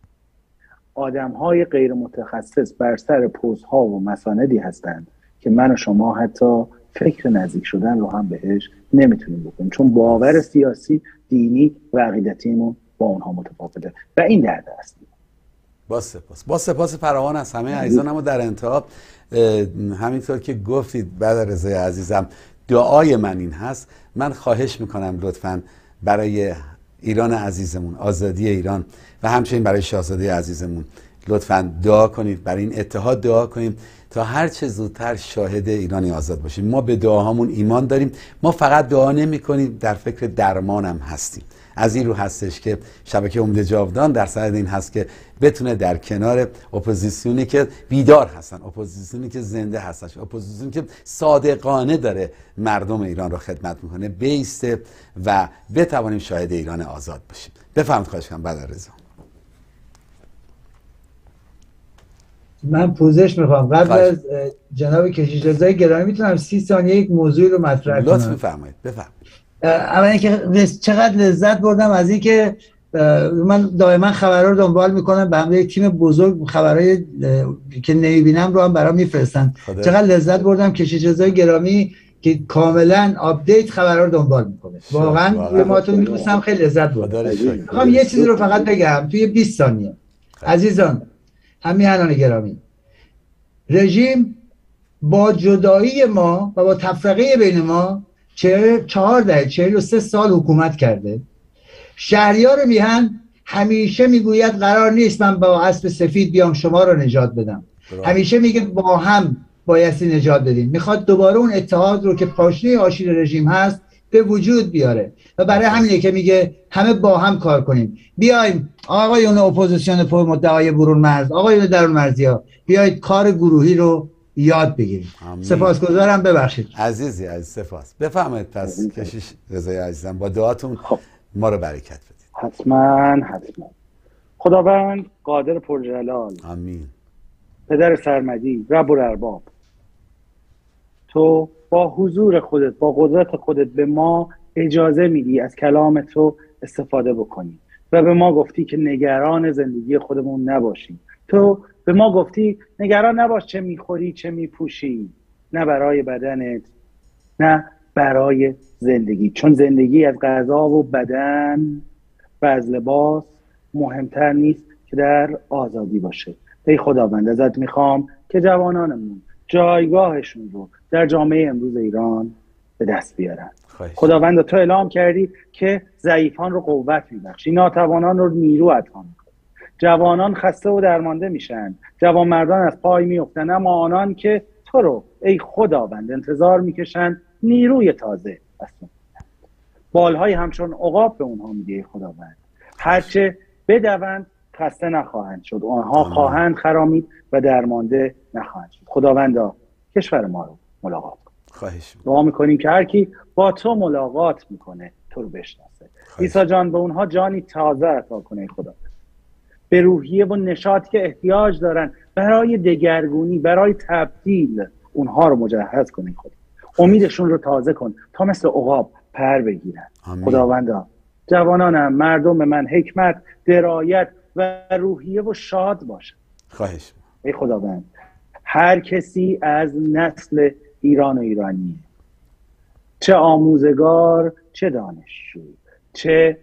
آدم‌های غیر متخصص بر سر پست‌ها و مساندی هستند که من و شما حتی فکر نزدیک شدن رو هم بهش نمیتونیم بکنیم، چون باور سیاسی، دینی و عقیدتیمون با اونها متفاوته و این درد است. با سپاس فراوان از همه عزیزان. اما در انتها همینطور که گفتید بعد رضای عزیزم، دعای من این هست، من خواهش میکنم لطفاً برای ایران عزیزمون، آزادی ایران و همچنین برای شاهزاده عزیزمون لطفاً دعا کنید، برای این اتحاد دعا کنیم تا هر چه زودتر شاهد ایرانی آزاد باشیم. ما به دعاهامون ایمان داریم، ما فقط دعا نمی کنیم، در فکر درمان هم هستیم. از این رو هستش که شبکه امید جاودان در صدد این هست که بتونه در کنار اپوزیسیونی که بیدار هستن، اپوزیسیونی که زنده هستش، اپوزیسیونی که صادقانه داره مردم ایران رو خدمت میکنه، بیسته و بتوانیم شاهد ایران آزاد باشیم. بفرمایید. خواهش کنم بعد رضا. من پوزش میخوام قبل از جناب کشیش رضای گرامی میتونم 30 ثانیه یک موضوع رو مطرح کنم؟ لطف میفرمایید. بفرمایید. اول اینکه چقدر لذت بردم از اینکه من دائما خبرها رو دنبال میکنم، به همراه تیم بزرگ خبرهای که نمیبینم رو هم برام میفرستن. چقدر لذت بردم کشیش رضای گرامی که کاملا آپدیت خبرها رو دنبال میکنه. واقعا به ماتون میبوسم، خیلی لذت بردم. میخوام یه چیزی رو فقط بگم توی 20 ثانیه. عزیزان، همیهنان گرامی، رژیم با جدایی ما و با تفرقه بین ما 43 سال حکومت کرده. شهریار میهن همیشه میگوید قرار نیست من با اسب سفید بیام شما رو نجات بدم، همیشه میگه با هم بایستی نجات بدیم. میخواد دوباره اون اتحاد رو که پاشنه آشیل رژیم هست به وجود بیاره و برای همینه که میگه همه با هم کار کنیم. بیایم آقایون اپوزیسیون پر مدعای برون مرز، آقایون درون مرزیا، بیایید کار گروهی رو یاد بگیریم. سپاسگزارم، ببخشید. عزیزی عزیز، سپاس. بفرمایید. پس کشیش رضای عزیزم با دعاتون ما رو برکت بدید. حتما. خداوند قادر پرجلال، آمین، پدر سرمدی، رب الارباب، تو با حضور خودت، با قدرت خودت به ما اجازه میدی از کلام تو استفاده بکنیم و به ما گفتی که نگران زندگی خودمون نباشیم. تو به ما گفتی نگران نباش چه میخوری چه میپوشی، نه برای بدنت نه برای زندگی، چون زندگی از غذا و بدن و از لباس مهمتر نیست که در آزادی باشه. ای خداوند ازت میخوام که جوانانمون جایگاهشون رو در جامعه امروز ایران به دست بیارن. خداوند تو اعلام کردی که ضعیفان رو قوت میبخشی، ناتوانان رو نیرو عطا میکنی. جوانان خسته و درمانده میشن، جوانمردان از پای میافتن، اما آنان که تو رو ای خداوند انتظار میکشن نیروی تازه هستن. بالهای همچون عقاب به اونها میدی خداوند، هرچه بدوند خسته نخواهند شد، آنها خواهند خرامید و درمانده نخواهند شد. خداوندا کشور ما رو ملاقات کن. خواهش دعا میکنیم که هر کی با تو ملاقات میکنه تو رو بشناسه. عیسی جان به اونها جانی تازه عطا کنه خدا، به روحیه و نشاطی که احتیاج دارن برای دگرگونی، برای تبدیل، اونها رو مجهز کنه خدا. امیدشون رو تازه کن تا مثل عقاب پر بگیرن. خداوندا جوانانم، مردم من حکمت، درایت و روحیه و شاد باشن. خواهش. ای خداوند هر کسی از نسل ایران و ایرانی، چه آموزگار، چه دانشجو، چه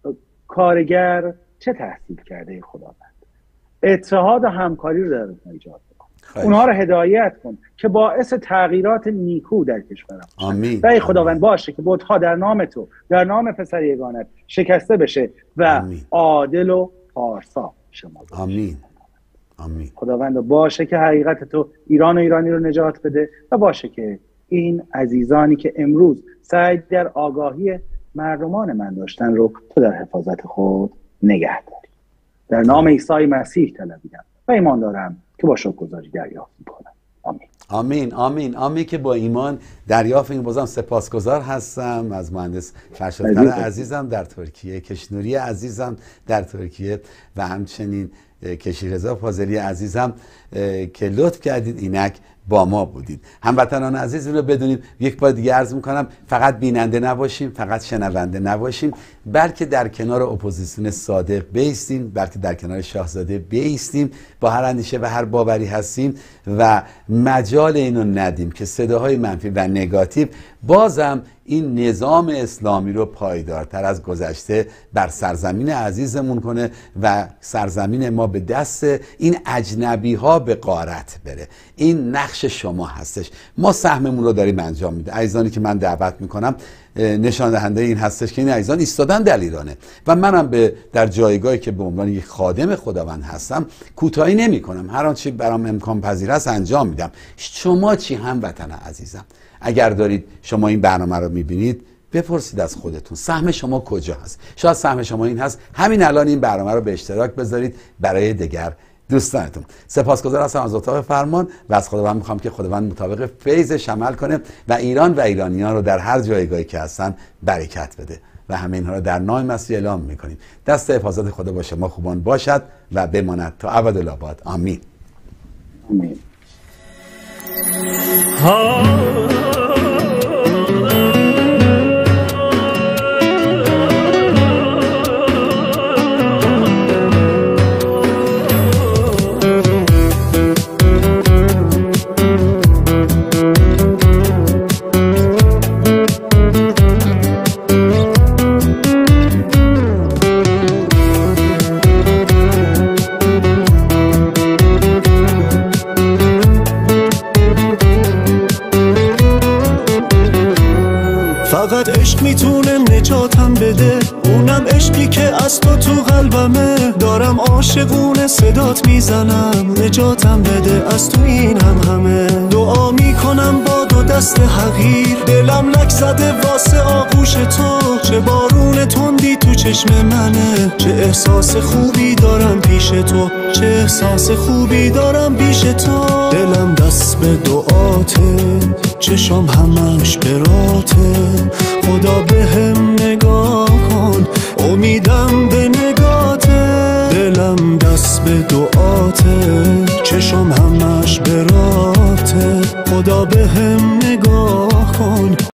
کارگر، چه تحصیل کرده، ای خداوند اتحاد و همکاری رو در اونها ایجاد کن. اونها رو هدایت کن که باعث تغییرات نیکو در کشورم باشن. و ای خداوند باشه که بت‌ها در نام تو، در نام پسر یگانت شکسته بشه و عادل و پارسا شما. آمین. خداوند باشه که حقیقت تو ایران و ایرانی رو نجات بده و باشه که این عزیزانی که امروز سعی در آگاهی مردمان من داشتن رو تو در حفاظت خود نگه داری. در نام عیسی مسیح طلبیدم و ایمان دارم که با شکرگزاری دریافت میکنم. آمین که با ایمان دریافت این. بازم سپاسگزار هستم از مهندس فرشادفر عزیزم در ترکیه، کشنوری عزیزم در ترکیه و همچنین کشیررضا فاضلی عزیزم که لطف کردید اینک با ما بودید. هموطنان عزیز رو بدونید، یک بار دیگه عرض میکنم، فقط بیننده نباشیم، فقط شنونده نباشیم، بلکه در کنار اپوزیسیون صادق بیستیم، بلکه در کنار شاهزاده بیستیم، با هر اندیشه و هر باوری هستیم و مجال اینو ندیم که صداهای منفی و نگاتیو بازم این نظام اسلامی رو پایدارتر از گذشته بر سرزمین عزیزمون کنه و سرزمین ما به دست این اجنبی ها به غارت بره. این نقش شما هستش، ما سهممون رو داریم انجام میده. عزیزانی که من دعوت میکنم نشان دهنده این هستش که این عزیزان ایستادن در ایرانه و منم در جایگاهی که به عنوان یک خادم خداوند هستم کوتاهی نمی کنم، هر آنچه برام امکان پذیر است انجام میدم. شما چی هموطن عزیزم؟ اگر دارید شما این برنامه رو میبینید، بپرسید از خودتون سهم شما کجا هست. شاید سهم شما این هست همین الان این برنامه رو به اشتراک بذارید برای دیگر دوستانتون. سپاسگزار هستم از اتاق فرمان و از خداوند میخوام که خداوند مطابق فیضش عمل کنه و ایران و ایرانیان رو در هر جایگاهی که هستن برکت بده و همه اینها رو در نام مسیح اعلام میکنیم. دست حفاظت خدا با شما خوبان باشد و بماند تا ابدالآباد. آمین. آمین. فقط عشق میتونه نجاتم بده، اونم عشقی که از تو قلبمه. دارم عاشقونه صدات میزنم، نجاتم بده از تو این همه. دعا میکنم با دو دست حقیر، دلم لک زده واسه آغوش تو. چه بارون تندی تو چشم منه، چه احساس خوبی دارم پیش تو، چه احساس خوبی دارم پیش تو. دلم دست به دعاته، چشم همش براته. خدا بهم نگاه کن، امیدم به نگاته. دلم دست به دعاته، چشم همش براته. خدا بهم نگاه کن.